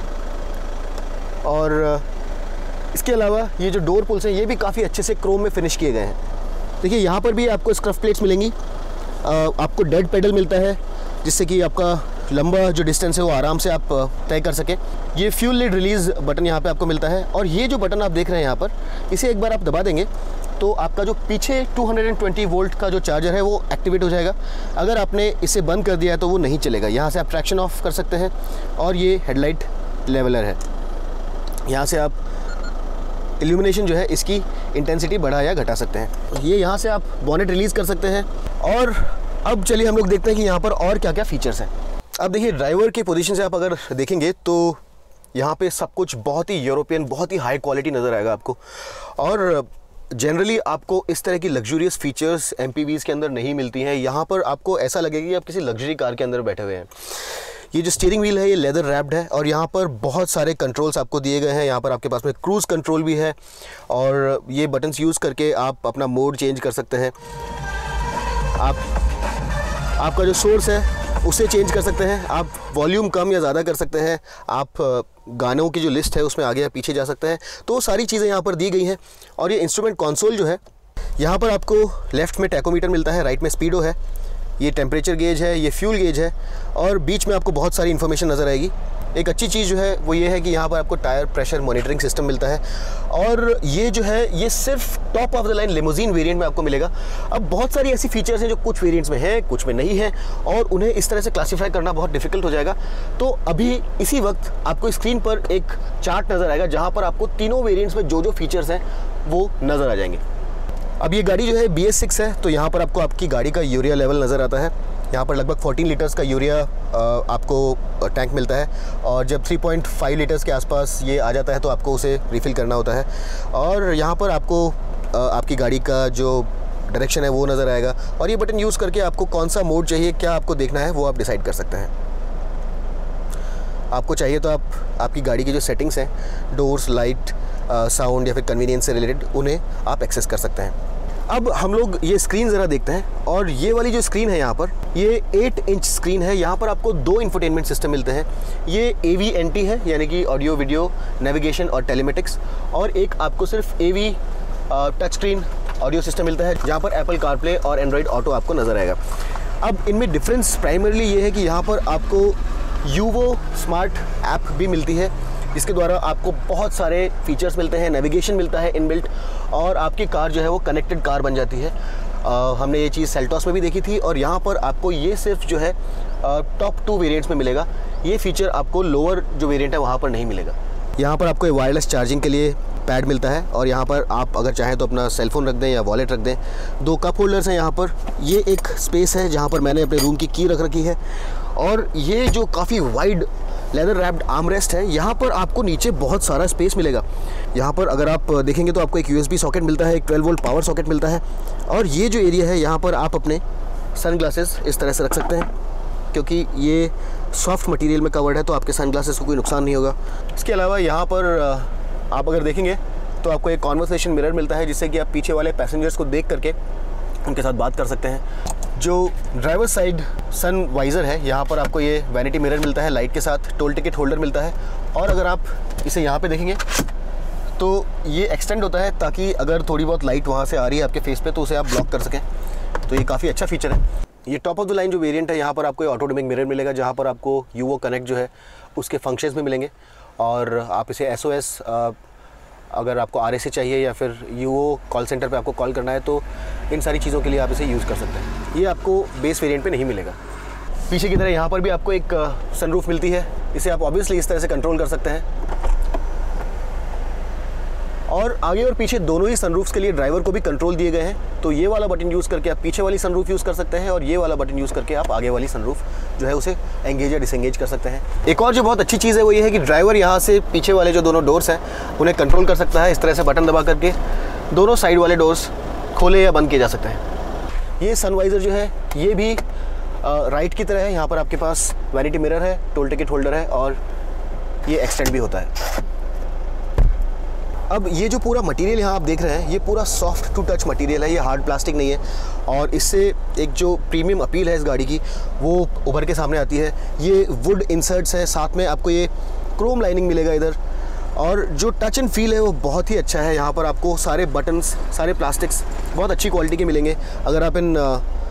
Speaker 1: और इसके अलावा ये जो डोर पुल्स हैं ये भी काफ़ी अच्छे से क्रोम में फिनिश किए गए हैं। देखिए यहाँ पर भी आपको स्क्रफ प्लेट्स मिलेंगी। आपको डेड पेडल मिलता है जिससे कि आपका लंबा जो डिस्टेंस है वो आराम से आप तय कर सकें। ये फ्यूल लिड रिलीज़ बटन यहाँ पे आपको मिलता है। और ये जो बटन आप देख रहे हैं यहाँ पर, इसे एक बार आप दबा देंगे तो आपका जो पीछे 220 वोल्ट का जो चार्जर है वो एक्टिवेट हो जाएगा। अगर आपने इसे बंद कर दिया है तो वो नहीं चलेगा। यहाँ से आप ट्रैक्शन ऑफ कर सकते हैं। और ये हेडलाइट लेवलर है, यहाँ से आप इल्यूमिनेशन जो है इसकी इंटेंसिटी बढ़ा या घटा सकते हैं। ये यहाँ से आप बॉनेट रिलीज़ कर सकते हैं। और अब चलिए हम लोग देखते हैं कि यहाँ पर और क्या क्या फ़ीचर्स हैं। अब देखिए, ड्राइवर की पोजीशन से आप अगर देखेंगे तो यहाँ पे सब कुछ बहुत ही यूरोपियन, बहुत ही हाई क्वालिटी नज़र आएगा आपको। और जनरली आपको इस तरह की लग्जूरियस फीचर्स MPVs के अंदर नहीं मिलती हैं। यहाँ पर आपको ऐसा लगेगा कि आप किसी लग्जरी कार के अंदर बैठे हुए हैं। ये जो स्टीयरिंग व्हील है ये लेदर रैप्ड है और यहाँ पर बहुत सारे कंट्रोल्स आपको दिए गए हैं। यहाँ पर आपके पास में क्रूज़ कंट्रोल भी है और ये बटन्स यूज़ करके आप अपना मोड चेंज कर सकते हैं। आपका जो सोर्स है उसे चेंज कर सकते हैं। आप वॉल्यूम कम या ज़्यादा कर सकते हैं। आप गानों की जो लिस्ट है उसमें आगे या पीछे जा सकते हैं। तो सारी चीज़ें यहाँ पर दी गई हैं। और ये इंस्ट्रूमेंट कंसोल जो है, यहाँ पर आपको लेफ़्ट में टैकोमीटर मिलता है, राइट में स्पीडो है, ये टेम्परेचर गेज है, ये फ्यूल गेज है और बीच में आपको बहुत सारी इन्फॉर्मेशन नज़र आएगी। एक अच्छी चीज़ जो है वो ये है कि यहाँ पर आपको टायर प्रेशर मॉनिटरिंग सिस्टम मिलता है। और ये जो है ये सिर्फ top of the line limousine variant में आपको मिलेगा। अब बहुत सारी ऐसी फीचर्स हैं जो कुछ वेरिएंट्स में है, कुछ में नहीं है और उन्हें इस तरह से क्लासीफाई करना बहुत डिफिकल्ट हो जाएगा। तो अभी इसी वक्त आपको स्क्रीन पर एक चार्ट नज़र आएगा जहाँ पर आपको तीनों वेरिएंट्स में जो जो फीचर्स हैं वो नज़र आ जाएंगे। अब ये गाड़ी जो है BS6 है, तो यहाँ पर आपको आपकी गाड़ी का यूरिया लेवल नज़र आता है। यहाँ पर लगभग 14 लीटर्स का यूरिया आपको टैंक मिलता है और जब 3.5 लीटर्स के आसपास ये आ जाता है तो आपको उसे रिफ़िल करना होता है। और यहाँ पर आपको आपकी गाड़ी का जो डायरेक्शन है वो नज़र आएगा और ये बटन यूज़ करके आपको कौन सा मोड चाहिए, क्या आपको देखना है वो आप डिसाइड कर सकते हैं। आपको चाहिए तो आप आपकी गाड़ी की जो सेटिंग्स हैं, डोर्स, लाइट, साउंड या फिर कन्वीनियंस से रिलेटेड, उन्हें आप एक्सेस कर सकते हैं। अब हम लोग ये स्क्रीन ज़रा देखते हैं, और ये वाली जो स्क्रीन है यहाँ पर, ये 8 इंच स्क्रीन है। यहाँ पर आपको 2 इंफोटेनमेंट सिस्टम मिलते हैं। ये AVNT है, यानी कि ऑडियो वीडियो नेविगेशन और टेलीमेटिक्स, और एक आपको सिर्फ AV touch screen audio system मिलता है, जहाँ पर एप्पल कारप्ले और एंड्रॉयड ऑटो आपको नज़र आएगा। अब इनमें डिफरेंस प्राइमरली ये है कि यहाँ पर आपको यूवो स्मार्ट ऐप भी मिलती है, जिसके द्वारा आपको बहुत सारे फीचर्स मिलते हैं, नेविगेशन मिलता है इनबिल्ट, और आपकी कार जो है वो कनेक्टेड कार बन जाती है। हमने ये चीज़ सेल्टॉस में भी देखी थी, और यहाँ पर आपको ये सिर्फ जो है टॉप 2 वेरिएंट्स में मिलेगा। ये फीचर आपको लोअर जो वेरिएंट है वहाँ पर नहीं मिलेगा। यहाँ पर आपको वायरलेस चार्जिंग के लिए पैड मिलता है, और यहाँ पर आप अगर चाहें तो अपना सेलफोन रख दें या वॉलेट रख दें। 2 कप होल्डर्स हैं यहाँ पर। ये एक स्पेस है जहाँ पर मैंने अपने रूम की की रख रखी है, और ये जो काफ़ी वाइड लेदर रैप्ड आर्मरेस्ट है, यहाँ पर आपको नीचे बहुत सारा स्पेस मिलेगा। यहाँ पर अगर आप देखेंगे तो आपको एक USB सॉकेट मिलता है, एक 12 वोल्ट पावर सॉकेट मिलता है, और ये जो एरिया है यहाँ पर आप अपने सनग्लासेस इस तरह से रख सकते हैं, क्योंकि ये सॉफ्ट मटेरियल में कवर्ड है, तो आपके सनग्लासेस को कोई नुकसान नहीं होगा। इसके अलावा यहाँ पर आप अगर देखेंगे तो आपको एक कॉन्वर्सेशन मिरर मिलता है, जिससे कि आप पीछे वाले पैसेंजर्स को देख करके उनके साथ बात कर सकते हैं। जो ड्राइवर साइड सन वाइज़र है, यहाँ पर आपको ये वैनिटी मिरर मिलता है लाइट के साथ, टोल टिकट होल्डर मिलता है, और अगर आप इसे यहाँ पे देखेंगे तो ये एक्सटेंड होता है, ताकि अगर थोड़ी बहुत लाइट वहाँ से आ रही है आपके फेस पे तो उसे आप ब्लॉक कर सकें। तो ये काफ़ी अच्छा फीचर है। ये टॉप ऑफ द लाइन जो वेरिएंट है, यहाँ पर आपको ऑटो डिमिंग मिरर मिलेगा, जहाँ पर आपको यूवो कनेक्ट जो है उसके फंक्शंस में मिलेंगे, और आप इसे SOS अगर आपको RSA चाहिए या फिर यूवो कॉल सेंटर पे आपको कॉल करना है, तो इन सारी चीज़ों के लिए आप इसे यूज़ कर सकते हैं। ये आपको बेस वेरिएंट पे नहीं मिलेगा। पीछे की तरह यहाँ पर भी आपको एक सनरूफ मिलती है, इसे आप ऑब्वियसली इस तरह से कंट्रोल कर सकते हैं, और आगे और पीछे दोनों ही सनरूफ्स के लिए ड्राइवर को भी कंट्रोल दिए गए हैं। तो ये वाला बटन यूज़ करके आप पीछे वाली सनरूफ यूज़ कर सकते हैं, और ये वाला बटन यूज़ करके आप आगे वाली सनरूफ जो है उसे एंगेज या डिसएंगेज कर सकते हैं। एक और जो बहुत अच्छी चीज़ है वो ये है कि ड्राइवर यहाँ से पीछे वाले जो दोनों डोर्स हैं उन्हें कंट्रोल कर सकता है। इस तरह से बटन दबा करके दोनों साइड वाले डोर्स खोले या बंद किए जा सकते हैं। ये सनवाइज़र जो है ये भी राइट की तरह है। यहाँ पर आपके पास वैनिटी मिरर है, टोल टिकट होल्डर है, और ये एक्सटेंड भी होता है। अब ये जो पूरा मटेरियल यहाँ आप देख रहे हैं, ये पूरा सॉफ्ट टू टच मटेरियल है, ये हार्ड प्लास्टिक नहीं है, और इससे एक जो प्रीमियम अपील है इस गाड़ी की वो उभर के सामने आती है। ये वुड इंसर्ट्स हैं, साथ में आपको ये क्रोम लाइनिंग मिलेगा इधर, और जो टच एंड फील है वो बहुत ही अच्छा है। यहाँ पर आपको सारे बटन्स, सारे प्लास्टिक्स बहुत अच्छी क्वालिटी के मिलेंगे। अगर आप इन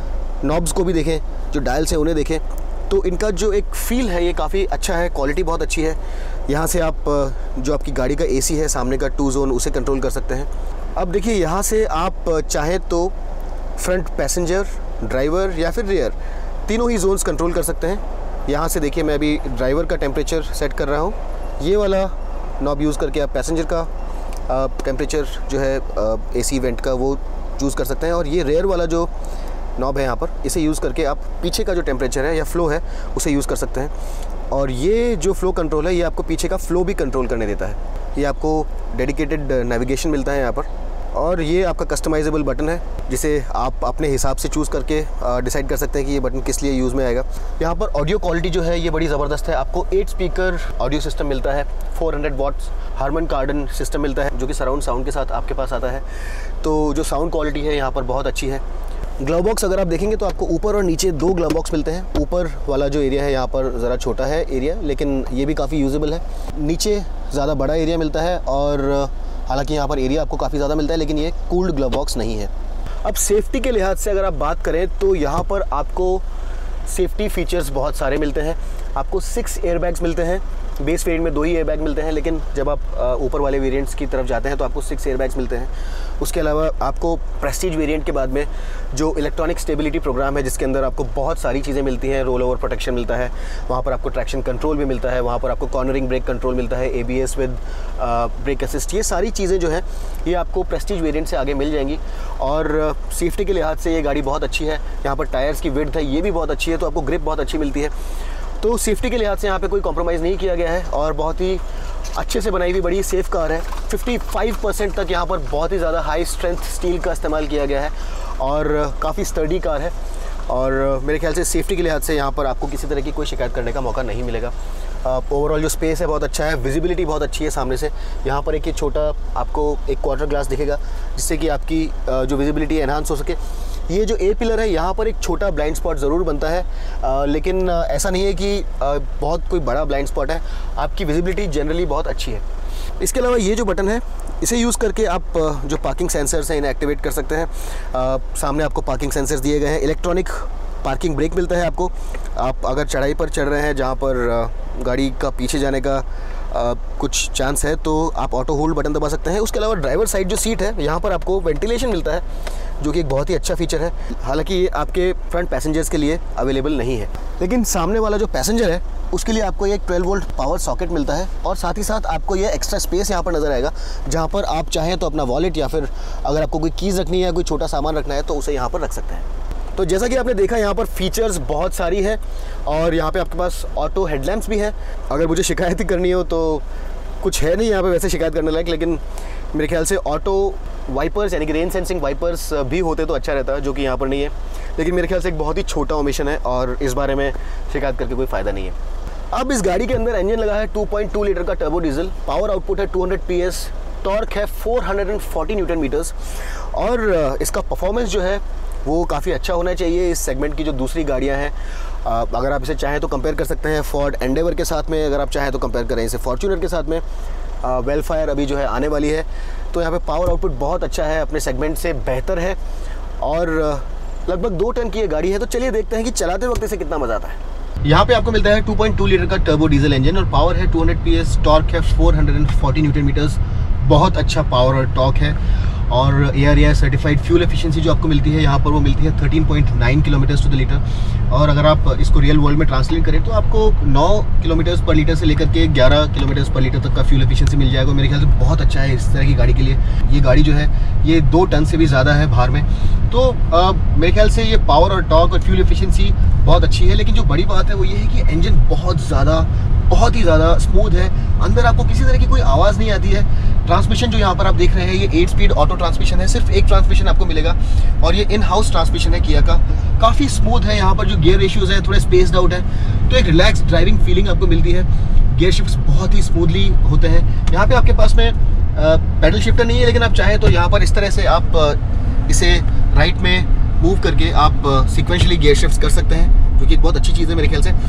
Speaker 1: नॉब्स को भी देखें, जो डायल्स हैं उन्हें देखें, तो इनका जो एक फ़ील है ये काफ़ी अच्छा है, क्वालिटी बहुत अच्छी है। यहाँ से आप जो आपकी गाड़ी का AC है सामने का 2 जोन, उसे कंट्रोल कर सकते हैं। अब देखिए यहाँ से आप चाहें तो फ्रंट पैसेंजर, ड्राइवर या फिर रियर, तीनों ही जोन्स कंट्रोल कर सकते हैं। यहाँ से देखिए मैं अभी ड्राइवर का टेम्परेचर सेट कर रहा हूँ, ये वाला नॉब यूज़ करके आप पैसेंजर का टेम्परेचर जो है AC वेंट का वो चूज़ कर सकते हैं, और ये रेयर वाला जो नॉब है यहाँ पर, इसे यूज़ करके आप पीछे का जो टेम्परेचर है या फ़्लो है उसे यूज़ कर सकते हैं। और ये जो फ़्लो कंट्रोल है ये आपको पीछे का फ़्लो भी कंट्रोल करने देता है। ये आपको डेडिकेटेड नेविगेशन मिलता है यहाँ पर, और ये आपका कस्टमाइजेबल बटन है, जिसे आप अपने हिसाब से चूज़ करके डिसाइड कर सकते हैं कि ये बटन किस लिए यूज़ में आएगा। यहाँ पर ऑडियो क्वालिटी जो है ये बड़ी ज़बरदस्त है। आपको 8 स्पीकर ऑडियो सिस्टम मिलता है, 400 वॉट्स हार्मन कार्डन सिस्टम मिलता है, जो कि सराउंड साउंड के साथ आपके पास आता है। तो जो साउंड क्वालिटी है यहाँ पर बहुत अच्छी है। ग्लव बॉक्स अगर आप देखेंगे तो आपको ऊपर और नीचे 2 ग्लव बॉक्स मिलते हैं। ऊपर वाला जो एरिया है यहाँ पर ज़रा छोटा है एरिया, लेकिन ये भी काफ़ी यूजेबल है। नीचे ज़्यादा बड़ा एरिया मिलता है, और हालांकि यहाँ पर एरिया आपको काफ़ी ज़्यादा मिलता है, लेकिन ये कूल्ड ग्लव बॉक्स नहीं है। अब सेफ्टी के लिहाज से अगर आप बात करें तो यहाँ पर आपको सेफ्टी फीचर्स बहुत सारे मिलते हैं। आपको 6 एयरबैग्स मिलते हैं। बेस वेरिएंट में 2 ही एयरबैग मिलते हैं, लेकिन जब आप ऊपर वाले वेरिएंट्स की तरफ जाते हैं तो आपको 6 एयरबैग्स मिलते हैं। उसके अलावा आपको प्रेस्टीज वेरिएंट के बाद में जो इलेक्ट्रॉनिक स्टेबिलिटी प्रोग्राम है, जिसके अंदर आपको बहुत सारी चीज़ें मिलती हैं। रोल ओवर प्रोटेक्शन मिलता है, वहाँ पर आपको ट्रैक्शन कंट्रोल भी मिलता है, वहाँ पर आपको कॉर्नरिंग ब्रेक कंट्रोल मिलता है, ABS विद ब्रेक असिस्ट। ये सारी चीज़ें जो हैं ये आपको प्रेस्टीज वेरिएंट से आगे मिल जाएंगी। और सेफ्टी के लिहाज से ये गाड़ी बहुत अच्छी है। यहाँ पर टायर्स की विड्थ है ये भी बहुत अच्छी है, तो आपको ग्रिप बहुत अच्छी मिलती है। तो सेफ्टी के लिहाज से यहाँ पे कोई कॉम्प्रोमाइज़ नहीं किया गया है, और बहुत ही अच्छे से बनाई हुई बड़ी सेफ़ कार है। 55% तक यहाँ पर बहुत ही ज़्यादा हाई स्ट्रेंथ स्टील का इस्तेमाल किया गया है, और काफ़ी स्टर्डी कार है। और मेरे ख्याल से सेफ्टी के लिहाज से यहाँ पर आपको किसी तरह की कोई शिकायत करने का मौका नहीं मिलेगा। ओवरऑल जो स्पेस है बहुत अच्छा है, विजिबिलिटी बहुत अच्छी है सामने से। यहाँ पर एक ये छोटा आपको एक क्वार्टर ग्लास दिखेगा जिससे कि आपकी जो विजिबिलिटी एनहांस हो सके। ये जो ए पिलर है यहाँ पर एक छोटा ब्लाइंड स्पॉट ज़रूर बनता है, लेकिन ऐसा नहीं है कि बहुत कोई बड़ा ब्लाइंड स्पॉट है। आपकी विजिबिलिटी जनरली बहुत अच्छी है। इसके अलावा ये जो बटन है इसे यूज़ करके आप जो पार्किंग सेंसर्स हैं इन्हें एक्टिवेट कर सकते हैं। सामने आपको पार्किंग सेंसर्स दिए गए हैं, इलेक्ट्रॉनिक पार्किंग ब्रेक मिलता है आपको। आप अगर चढ़ाई पर चढ़ रहे हैं जहाँ पर गाड़ी का पीछे जाने का कुछ चांस है तो आप ऑटो होल्ड बटन दबा सकते हैं। उसके अलावा ड्राइवर साइड जो सीट है यहाँ पर आपको वेंटिलेशन मिलता है, जो कि एक बहुत ही अच्छा फीचर है। हालांकि ये आपके फ्रंट पैसेंजर्स के लिए अवेलेबल नहीं है, लेकिन सामने वाला जो पैसेंजर है उसके लिए आपको एक 12 वोल्ट पावर सॉकेट मिलता है और साथ ही साथ आपको ये एक्स्ट्रा स्पेस यहाँ पर नज़र आएगा, जहाँ पर आप चाहें तो अपना वॉलेट या फिर अगर आपको कोई कीज़ रखनी है, कोई छोटा सामान रखना है तो उसे यहाँ पर रख सकते हैं। तो जैसा कि आपने देखा यहाँ पर फीचर्स बहुत सारी है और यहाँ पे आपके पास ऑटो हेडलैम्प्स भी है। अगर मुझे शिकायत ही करनी हो तो कुछ है नहीं यहाँ पे वैसे शिकायत करने लायक, लेकिन मेरे ख्याल से ऑटो वाइपर्स यानी कि रेन सेंसिंग वाइपर्स भी होते तो अच्छा रहता है, जो कि यहाँ पर नहीं है। लेकिन मेरे ख्याल से एक बहुत ही छोटा ओमिशन है और इस बारे में शिकायत करके कोई फ़ायदा नहीं है। अब इस गाड़ी के अंदर इंजन लगा है 2.2 लीटर का टर्बो डीजल, पावर आउटपुट है 200 PS, टॉर्क है 440 न्यूटन मीटर्स और इसका परफॉर्मेंस जो है वो काफ़ी अच्छा होना चाहिए। इस सेगमेंट की जो दूसरी गाड़ियां हैं, अगर आप इसे चाहें तो कंपेयर कर सकते हैं फोर्ड एंडेवर के साथ में, अगर आप चाहें तो कंपेयर करें इसे फॉर्च्यूनर के साथ में। वेलफायर अभी जो है आने वाली है, तो यहाँ पे पावर आउटपुट बहुत अच्छा है, अपने सेगमेंट से बेहतर है और लगभग 2 टन की ये गाड़ी है। तो चलिए देखते हैं कि चलाते वक्त इसे कितना मज़ा आता है। यहाँ पे आपको मिलता है 2.2 लीटर का टर्बो डीजल इंजन और पावर है 200 PS, टॉर्क है 440 न्यूटन मीटर्स। बहुत अच्छा पावर और टॉर्क है और ARAI सर्टिफाइड फ्यूल एफिशिएंसी जो आपको मिलती है यहाँ पर वो मिलती है 13.9 किलोमीटर्स टू द लीटर। और अगर आप इसको रियल वर्ल्ड में ट्रांसलेट करें तो आपको 9 किलोमीटर्स पर लीटर से लेकर के 11 किलोमीटर्स पर लीटर तक का फ्यूल एफिशिएंसी मिल जाएगा। मेरे ख्याल से बहुत अच्छा है इस तरह की गाड़ी के लिए। ये गाड़ी जो है ये 2 टन से भी ज़्यादा है भार में, तो मेरे ख्याल से ये पावर और टॉर्क और फ्यूल एफिशिएंसी बहुत अच्छी है। लेकिन जो बड़ी बात है वो ये है कि इंजन बहुत ही ज़्यादा स्मूथ है, अंदर आपको किसी तरह की कोई आवाज़ नहीं आती है। ट्रांसमिशन जो यहाँ पर आप देख रहे हैं ये 8 स्पीड ऑटो ट्रांसमिशन है, सिर्फ एक ट्रांसमिशन आपको मिलेगा और ये इन हाउस ट्रांसमिशन है किया का। काफ़ी स्मूथ है, यहाँ पर जो गियर रेशियोज़ हैं थोड़े स्पेस्ड आउट है, तो एक रिलैक्स ड्राइविंग फीलिंग आपको मिलती है। गियर शिफ्ट्स बहुत ही स्मूथली होते हैं। यहाँ पे आपके पास में पैडल शिफ्टर नहीं है, लेकिन आप चाहें तो यहाँ पर इस तरह से आप इसे राइट में मूव करके आप सिक्वेंशली गियर शिफ्ट कर सकते हैं, जो कि एक बहुत अच्छी चीज़ है मेरे ख्याल से।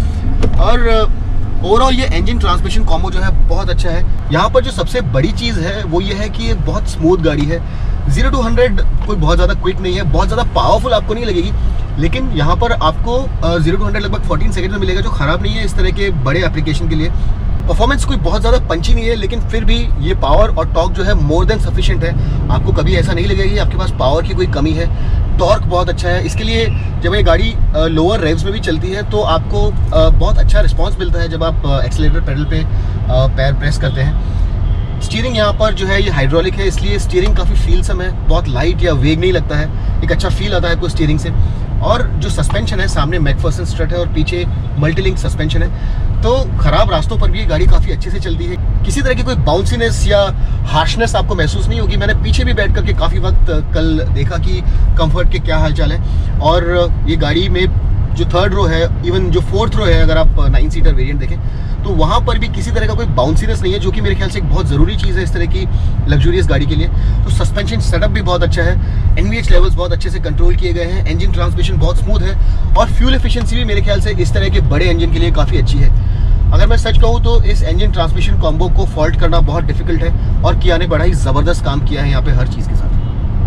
Speaker 1: और ओवरऑल ये इंजन ट्रांसमिशन कॉम्बो जो है बहुत अच्छा है। यहाँ पर जो सबसे बड़ी चीज़ है वो ये है कि ये बहुत स्मूथ गाड़ी है। 0 to 100 कोई बहुत ज़्यादा क्विक नहीं है, बहुत ज़्यादा पावरफुल आपको नहीं लगेगी, लेकिन यहाँ पर आपको 0 to 100 लगभग 14 सेकंड में मिलेगा, जो ख़राब नहीं है इस तरह के बड़े एप्लीकेशन के लिए। परफॉर्मेंस कोई बहुत ज़्यादा पंची नहीं है, लेकिन फिर भी ये पावर और टॉर्क जो है मोर देन सफिशिएंट है। आपको कभी ऐसा नहीं लगेगा कि आपके पास पावर की कोई कमी है। टॉर्क बहुत अच्छा है, इसके लिए जब ये गाड़ी लोअर रेव्स में भी चलती है तो आपको बहुत अच्छा रिस्पांस मिलता है जब आप एक्सीलरेटर पेडल पे पैर प्रेस करते हैं। स्टीयरिंग यहाँ पर जो है ये हाइड्रोलिक है, इसलिए स्टीयरिंग काफ़ी फीलसम है, बहुत लाइट या वेग नहीं लगता है, एक अच्छा फील आता है आपको स्टीयरिंग से। और जो सस्पेंशन है, सामने मैकफर्सन स्ट्रट है और पीछे मल्टीलिंक सस्पेंशन है, तो ख़राब रास्तों पर भी ये गाड़ी काफ़ी अच्छे से चलती है। किसी तरह की कोई बाउंसीनेस या हार्शनेस आपको महसूस नहीं होगी। मैंने पीछे भी बैठ करके काफ़ी वक्त कल देखा कि कंफर्ट के क्या हालचाल है, और ये गाड़ी में जो 3rd रो है, इवन जो 4th रो है, अगर आप 9 सीटर वेरिएंट देखें तो वहाँ पर भी किसी तरह का कोई बाउंसीनेस नहीं है, जो कि मेरे ख्याल से एक बहुत ज़रूरी चीज़ है इस तरह की लग्जूरियस गाड़ी के लिए। तो सस्पेंशन सेटअप भी बहुत अच्छा है, NVH लेवल्स बहुत अच्छे से कंट्रोल किए गए हैं, इंजन ट्रांसमिशन बहुत स्मूथ है और फ्यूल एफिशिएंसी भी मेरे ख्याल से इस तरह के बड़े इंजन के लिए काफ़ी अच्छी है। अगर मैं सच कहूँ तो इस इंजन ट्रांसमिशन कॉम्बो को फॉल्ट करना बहुत डिफिकल्ट है और किया ने बड़ा ही ज़बरदस्त काम किया है यहाँ पे हर चीज़ के साथ।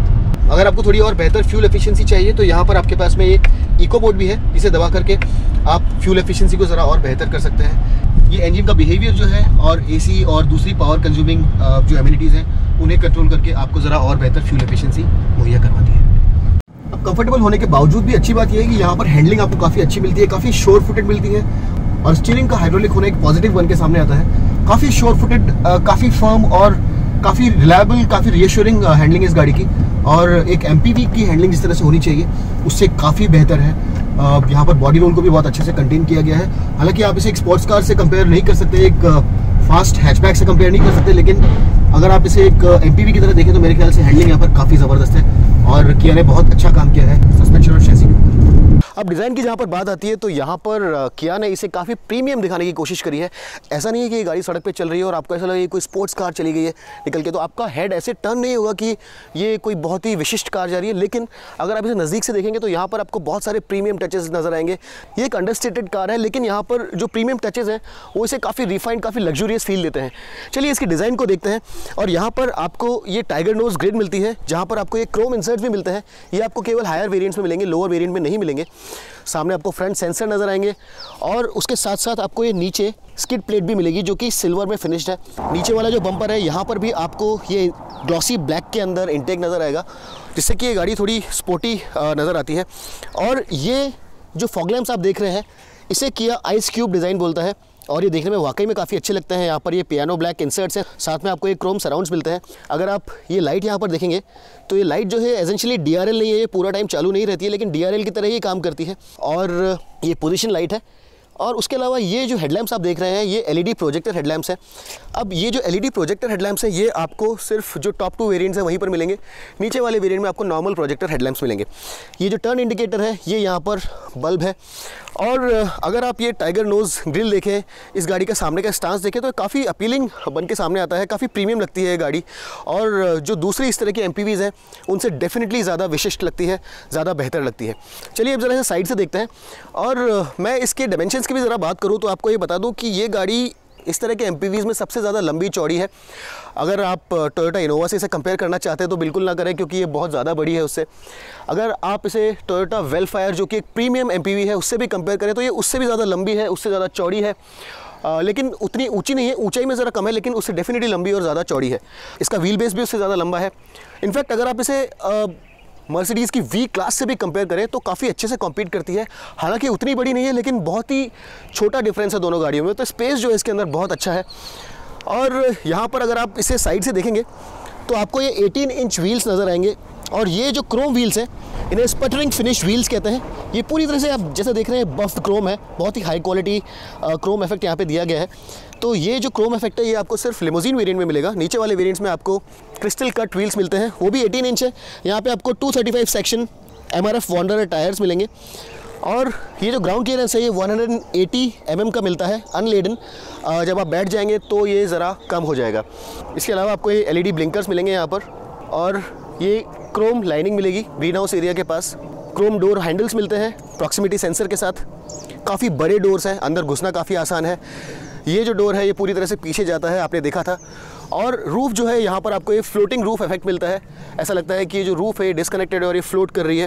Speaker 1: अगर आपको थोड़ी और बेहतर फ्यूल एफिशिएंसी चाहिए तो यहाँ पर आपके पास में एक इको मोड भी है, जिसे दबा करके आप फ्यूल एफिशिएंसी को ज़रा और बेहतर कर सकते हैं। ये इंजन का बिहेवियर जो है और AC और दूसरी पावर कंज्यूमिंग जो एमिनिटीज़ हैं उन्हें कंट्रोल करके आपको ज़रा और बेहतर फ्यूल एफिशिएंसी मुहैया करवाती है। अब कंफर्टेबल होने के बावजूद भी अच्छी बात यह है कि यहाँ पर हैंडलिंग आपको काफ़ी अच्छी मिलती है, काफ़ी श्योर फुटेड मिलती है और स्टीयरिंग का हाइड्रोलिक होना एक पॉजिटिव बन के सामने आता है। काफ़ी श्योर फुटेड, काफ़ी फर्म और काफ़ी रिलायबल, काफ़ी रियश्योरिंग हैंडलिंग इस गाड़ी की, और एक MPV की हैंडलिंग जिस तरह से होनी चाहिए उससे काफ़ी बेहतर है। यहाँ पर बॉडी रोल को भी बहुत अच्छे से कंटेन किया गया है। हालांकि आप इसे एक स्पोर्ट्स कार से कंपेयर नहीं कर सकते, एक फास्ट हैचबैक से कंपेयर नहीं कर सकते, लेकिन अगर आप इसे एक MPV की तरह देखें तो मेरे ख्याल से हैंडलिंग यहाँ पर काफ़ी ज़बरदस्त है और किया ने बहुत अच्छा काम किया है सस्पेंशन और चैसी के ऊपर। अब डिज़ाइन की जहाँ पर बात आती है तो यहाँ पर किया ने इसे काफ़ी प्रीमियम दिखाने की कोशिश करी है। ऐसा नहीं है कि ये गाड़ी सड़क पे चल रही है और आपको ऐसा लगे कोई स्पोर्ट्स कार चली गई है निकल के, तो आपका हेड ऐसे टर्न नहीं होगा कि ये कोई बहुत ही विशिष्ट कार जा रही है। लेकिन अगर आप इसे नज़दीक से देखेंगे तो यहाँ पर आपको बहुत सारे प्रीमियम टचेस नजर आएंगे। ये एक अंडरस्टेटेड कार है, लेकिन यहाँ पर जो प्रीमियम टचेस हैं वो इसे काफ़ी रिफाइंड, काफ़ी लग्जूरियस फील देते हैं। चलिए इसकी डिज़ाइन को देखते हैं। और यहाँ पर आपको ये टाइगर नोज ग्रिड मिलती है, जहाँ पर आपको ये क्रोम इंसर्ट्स भी मिलते हैं। ये आपको केवल हायर वेरिएंट्स में मिलेंगे, लोअर वेरिएंट में नहीं मिलेंगे। सामने आपको फ्रंट सेंसर नज़र आएंगे और उसके साथ साथ आपको ये नीचे स्किड प्लेट भी मिलेगी जो कि सिल्वर में फिनिश्ड है। नीचे वाला जो बम्पर है यहाँ पर भी आपको ये ग्लॉसी ब्लैक के अंदर इंटेक नज़र आएगा, जिससे कि ये गाड़ी थोड़ी स्पोर्टी नज़र आती है। और ये जो फॉग लैंप्स आप देख रहे हैं इसे किया आइस क्यूब डिज़ाइन बोलता है और ये देखने में वाकई में काफ़ी अच्छे लगते हैं। यहाँ पर ये पियानो ब्लैक इंसर्ट्स हैं, साथ में आपको ये क्रोम सराउंड्स मिलते हैं। अगर आप ये लाइट यहाँ पर देखेंगे तो ये लाइट जो है एसेंशियली DRL नहीं है, ये पूरा टाइम चालू नहीं रहती है, लेकिन DRL की तरह ही काम करती है। और ये पोजीशन लाइट है। और उसके अलावा ये जो हेडलैम्प्स आप देख रहे हैं ये LED प्रोजेक्टर हेडलैम्प्स हैं। अब ये जो LED प्रोजेक्टर हेडलैम्प्स हैं ये आपको सिर्फ जो टॉप 2 वेरिएंट्स हैं वहीं पर मिलेंगे। नीचे वाले वेरिएंट में आपको नॉर्मल प्रोजेक्टर हेडलैम्प्स मिलेंगे। ये जो टर्न इंडिकेटर है ये यहाँ पर बल्ब है। और अगर आप ये टाइगर नोज़ ग्रिल देखें, इस गाड़ी का सामने का स्टांस देखें तो काफ़ी अपीलिंग बन के सामने आता है, काफ़ी प्रीमियम लगती है ये गाड़ी। और जो दूसरी इस तरह की MPVs हैं उनसे डेफिनेटली ज़्यादा विशिष्ट लगती है, ज़्यादा बेहतर लगती है। चलिए अब ज़रा इसे साइड से देखते हैं। और मैं इसके डायमेंशंस की भी ज़रा बात करूँ तो आपको ये बता दूँ कि ये गाड़ी इस तरह के MPVs में सबसे ज़्यादा लंबी चौड़ी है। अगर आप टोयोटा इनोवा से इसे कंपेयर करना चाहते हैं तो बिल्कुल ना करें, क्योंकि ये बहुत ज़्यादा बड़ी है उससे। अगर आप इसे टोयोटा वेलफायर जो कि एक प्रीमियम MPV है उससे भी कंपेयर करें तो ये उससे भी ज़्यादा लंबी है, उससे ज़्यादा चौड़ी है। लेकिन उतनी ऊंची नहीं है, ऊंचाई में ज़रा कम है, लेकिन उससे डेफिनेटली लंबी और ज़्यादा चौड़ी है। इसका व्हील बेस भी उससे ज़्यादा लंबा है। इनफैक्ट अगर आप इसे मर्सिडीज़ की V क्लास से भी कंपेयर करें तो काफ़ी अच्छे से कॉम्पीट करती है। हालांकि उतनी बड़ी नहीं है, लेकिन बहुत ही छोटा डिफरेंस है दोनों गाड़ियों में, तो स्पेस जो है इसके अंदर बहुत अच्छा है। और यहाँ पर अगर आप इसे साइड से देखेंगे तो आपको ये 18 इंच व्हील्स नज़र आएंगे। और ये जो क्रोम व्हील्स हैं इन्हें स्पटरिंग फिनिश व्हील्स कहते हैं। ये पूरी तरह से आप जैसे देख रहे हैं बफ्ड क्रोम है, बहुत ही हाई क्वालिटी क्रोम इफेक्ट यहाँ पे दिया गया है। तो ये जो क्रोम इफेक्ट है ये आपको सिर्फ लिमोजीन वेरिएंट में मिलेगा। नीचे वाले वेरिएंट्स में आपको क्रिस्टल कट व्हील्स मिलते हैं, वो भी 18 इंच है। यहाँ पे आपको 235 सेक्शन MRF वांडरर टायर्स मिलेंगे। और ये जो ग्राउंड क्लियरेंस है ये 180 mm का मिलता है अनलेडन। जब आप बैठ जाएंगे तो ये ज़रा कम हो जाएगा। इसके अलावा आपको ये LED ब्लिंकर्स मिलेंगे यहाँ पर, और ये क्रोम लाइनिंग मिलेगी ग्रीन हाउस एरिया के पास। क्रोम डोर हैंडल्स मिलते हैं प्रॉक्सिमिटी सेंसर के साथ। काफ़ी बड़े डोर्स हैं, अंदर घुसना काफ़ी आसान है। ये जो डोर है ये पूरी तरह से पीछे जाता है, आपने देखा था। और रूफ़ जो है यहाँ पर आपको ये फ्लोटिंग रूफ़ इफेक्ट मिलता है। ऐसा लगता है कि ये जो रूफ़ है ये डिस्कनेक्टेड है और ये फ्लोट कर रही है।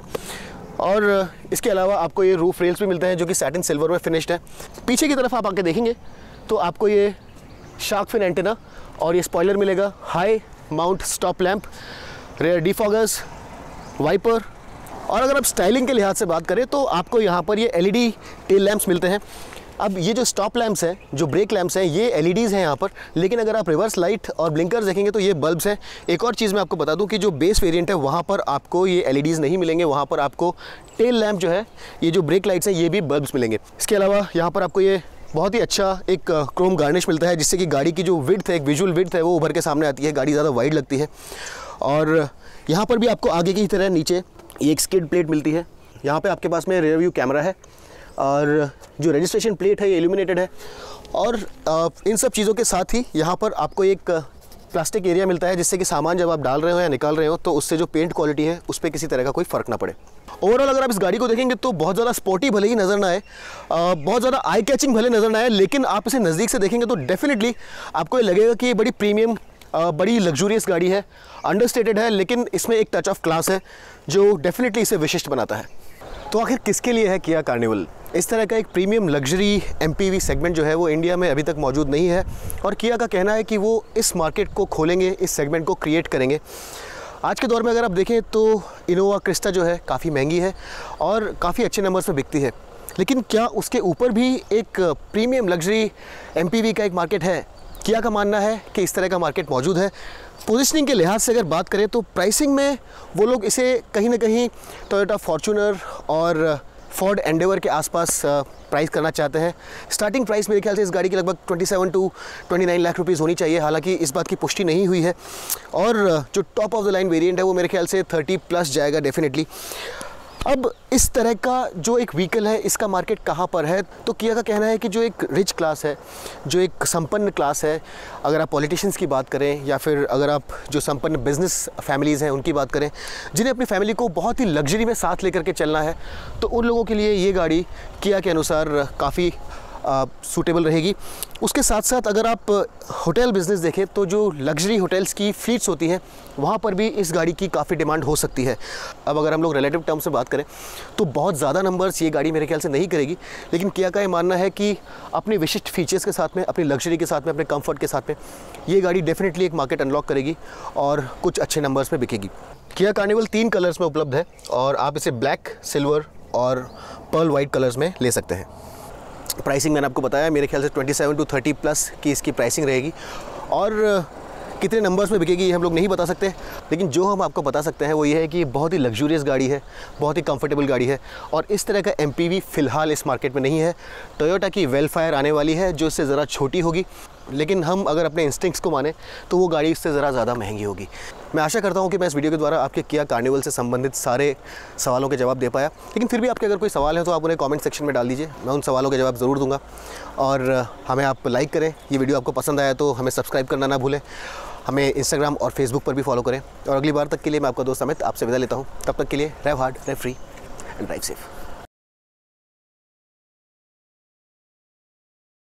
Speaker 1: और इसके अलावा आपको ये रूफ़ रेल्स भी मिलते हैं जो कि सैटिन सिल्वर में फिनिश्ड है। पीछे की तरफ आप आके देखेंगे तो आपको ये शार्क फिन एंटेना और ये स्पॉइलर मिलेगा, high mount stop lamp, rear defoggers, wiper. और अगर आप स्टाइलिंग के लिहाज से बात करें तो आपको यहाँ पर ये LED टेल लैंप्स मिलते हैं। अब ये जो स्टॉप लैंप्स हैं, जो ब्रेक लैंप्स हैं, ये LEDs हैं यहाँ पर, लेकिन अगर आप रिवर्स लाइट और ब्लिंकर्स देखेंगे तो ये बल्ब्स हैं। एक और चीज़ मैं आपको बता दूँ कि जो बेस वेरिएंट है वहाँ पर आपको ये LEDs नहीं मिलेंगे, वहाँ पर आपको टेल लैंप जो है, ये जो ब्रेक लाइट्स हैं, ये भी बल्ब्स मिलेंगे। इसके अलावा यहाँ पर आपको ये बहुत ही अच्छा एक क्रोम गार्निश मिलता है, जिससे कि गाड़ी की जो विड्थ है, एक विजुअल विड्थ है, वो उभर के सामने आती है, गाड़ी ज़्यादा वाइड लगती है। और यहाँ पर भी आपको आगे की तरह नीचे एक स्किड प्लेट मिलती है। यहाँ पे आपके पास में रियर व्यू कैमरा है और जो रजिस्ट्रेशन प्लेट है ये इल्यूमिनेटेड है। और इन सब चीज़ों के साथ ही यहाँ पर आपको एक प्लास्टिक एरिया मिलता है, जिससे कि सामान जब आप डाल रहे हो या निकाल रहे हो तो उससे जो पेंट क्वालिटी है उस पर किसी तरह का कोई फ़र्क ना पड़े। ओवरऑल अगर आप इस गाड़ी को देखेंगे तो बहुत ज़्यादा स्पोर्टी भले ही नज़र ना आए, बहुत ज़्यादा आई कैचिंग भले नज़र ना आए, लेकिन आप इसे नज़दीक से देखेंगे तो डेफिनेटली आपको ये लगेगा कि ये बड़ी प्रीमियम, बड़ी लग्जूरियस गाड़ी है, अंडरस्टेटेड है, लेकिन इसमें एक टच ऑफ क्लास है जो डेफिनेटली इसे विशिष्ट बनाता है। तो आखिर किसके लिए है किया कार्निवल? इस तरह का एक प्रीमियम लग्जरी MPV सेगमेंट जो है वो इंडिया में अभी तक मौजूद नहीं है, और किया का कहना है कि वो इस मार्केट को खोलेंगे, इस सेगमेंट को क्रिएट करेंगे। आज के दौर में अगर आप देखें तो इनोवा क्रिस्टा जो है काफ़ी महंगी है और काफ़ी अच्छे नंबर्स में बिकती है, लेकिन क्या उसके ऊपर भी एक प्रीमियम लग्जरी MPV का एक मार्केट है? किया का मानना है कि इस तरह का मार्केट मौजूद है। पोजीशनिंग के लिहाज से अगर बात करें तो प्राइसिंग में वो लोग इसे कहीं ना कहीं टोयोटा फॉर्च्यूनर और फोर्ड एंडेवर के आसपास प्राइस करना चाहते हैं। स्टार्टिंग प्राइस मेरे ख्याल से इस गाड़ी की लगभग 27 to 29 लाख रुपीज़ होनी चाहिए, हालांकि इस बात की पुष्टि नहीं हुई है। और जो top of the line variant है वो मेरे ख्याल से 30+ जाएगा डेफिनेटली। अब इस तरह का जो एक व्हीकल है इसका मार्केट कहाँ पर है, तो किया का कहना है कि जो एक रिच क्लास है, जो एक संपन्न क्लास है, अगर आप पॉलिटिशियंस की बात करें या फिर अगर आप जो संपन्न बिजनेस फैमिलीज़ हैं उनकी बात करें, जिन्हें अपनी फैमिली को बहुत ही लग्जरी में साथ लेकर के चलना है, तो उन लोगों के लिए ये गाड़ी किया के अनुसार काफ़ी सूटेबल रहेगी। उसके साथ साथ अगर आप होटल बिज़नेस देखें तो जो लग्जरी होटल्स की फ्लीट्स होती हैं वहाँ पर भी इस गाड़ी की काफ़ी डिमांड हो सकती है। अब अगर हम लोग रिलेटिव टर्म्स में बात करें तो बहुत ज़्यादा नंबर्स ये गाड़ी मेरे ख्याल से नहीं करेगी, लेकिन किया का ये मानना है कि अपने विशिष्ट फीचर्स के साथ में, अपनी लग्जरी के साथ में, अपने कंफर्ट के साथ में ये गाड़ी डेफिनेटली एक मार्केट अनलॉक करेगी और कुछ अच्छे नंबर्स में बिकेगी। किया कार्निवल 3 कलर्स में उपलब्ध है और आप इसे ब्लैक, सिल्वर और पर्ल वाइट कलर्स में ले सकते हैं। प्राइसिंग मैंने आपको बताया, मेरे ख्याल से 27 से 30 प्लस की इसकी प्राइसिंग रहेगी और कितने नंबर्स में बिकेगी ये हम लोग नहीं बता सकते, लेकिन जो हम आपको बता सकते हैं वो ये है कि बहुत ही लग्जूरियस गाड़ी है, बहुत ही कंफर्टेबल गाड़ी है और इस तरह का MPV फ़िलहाल इस मार्केट में नहीं है। टोयोटा की वेलफायर आने वाली है जो इससे ज़रा छोटी होगी, लेकिन हम अगर अपने इंस्टिंक्ट्स को माने तो वो गाड़ी इससे ज़रा ज़्यादा महंगी होगी। मैं आशा करता हूँ कि मैं इस वीडियो के द्वारा आपके किया कार्निवल से संबंधित सारे सवालों के जवाब दे पाया, लेकिन फिर भी आपके अगर कोई सवाल है तो आप उन्हें कमेंट सेक्शन में डाल दीजिए, मैं उन सवालों के जवाब ज़रूर दूंगा। और हमें आप लाइक करें, ये वीडियो आपको पसंद आया तो हमें सब्सक्राइब करना ना भूलें, हमें इंस्टाग्राम और फेसबुक पर भी फॉलो करें और अगली बार तक के लिए मैं आपका दोस्त अमित आपसे विदा लेता हूँ। तब तक के लिए drive hard, drive free and drive safe.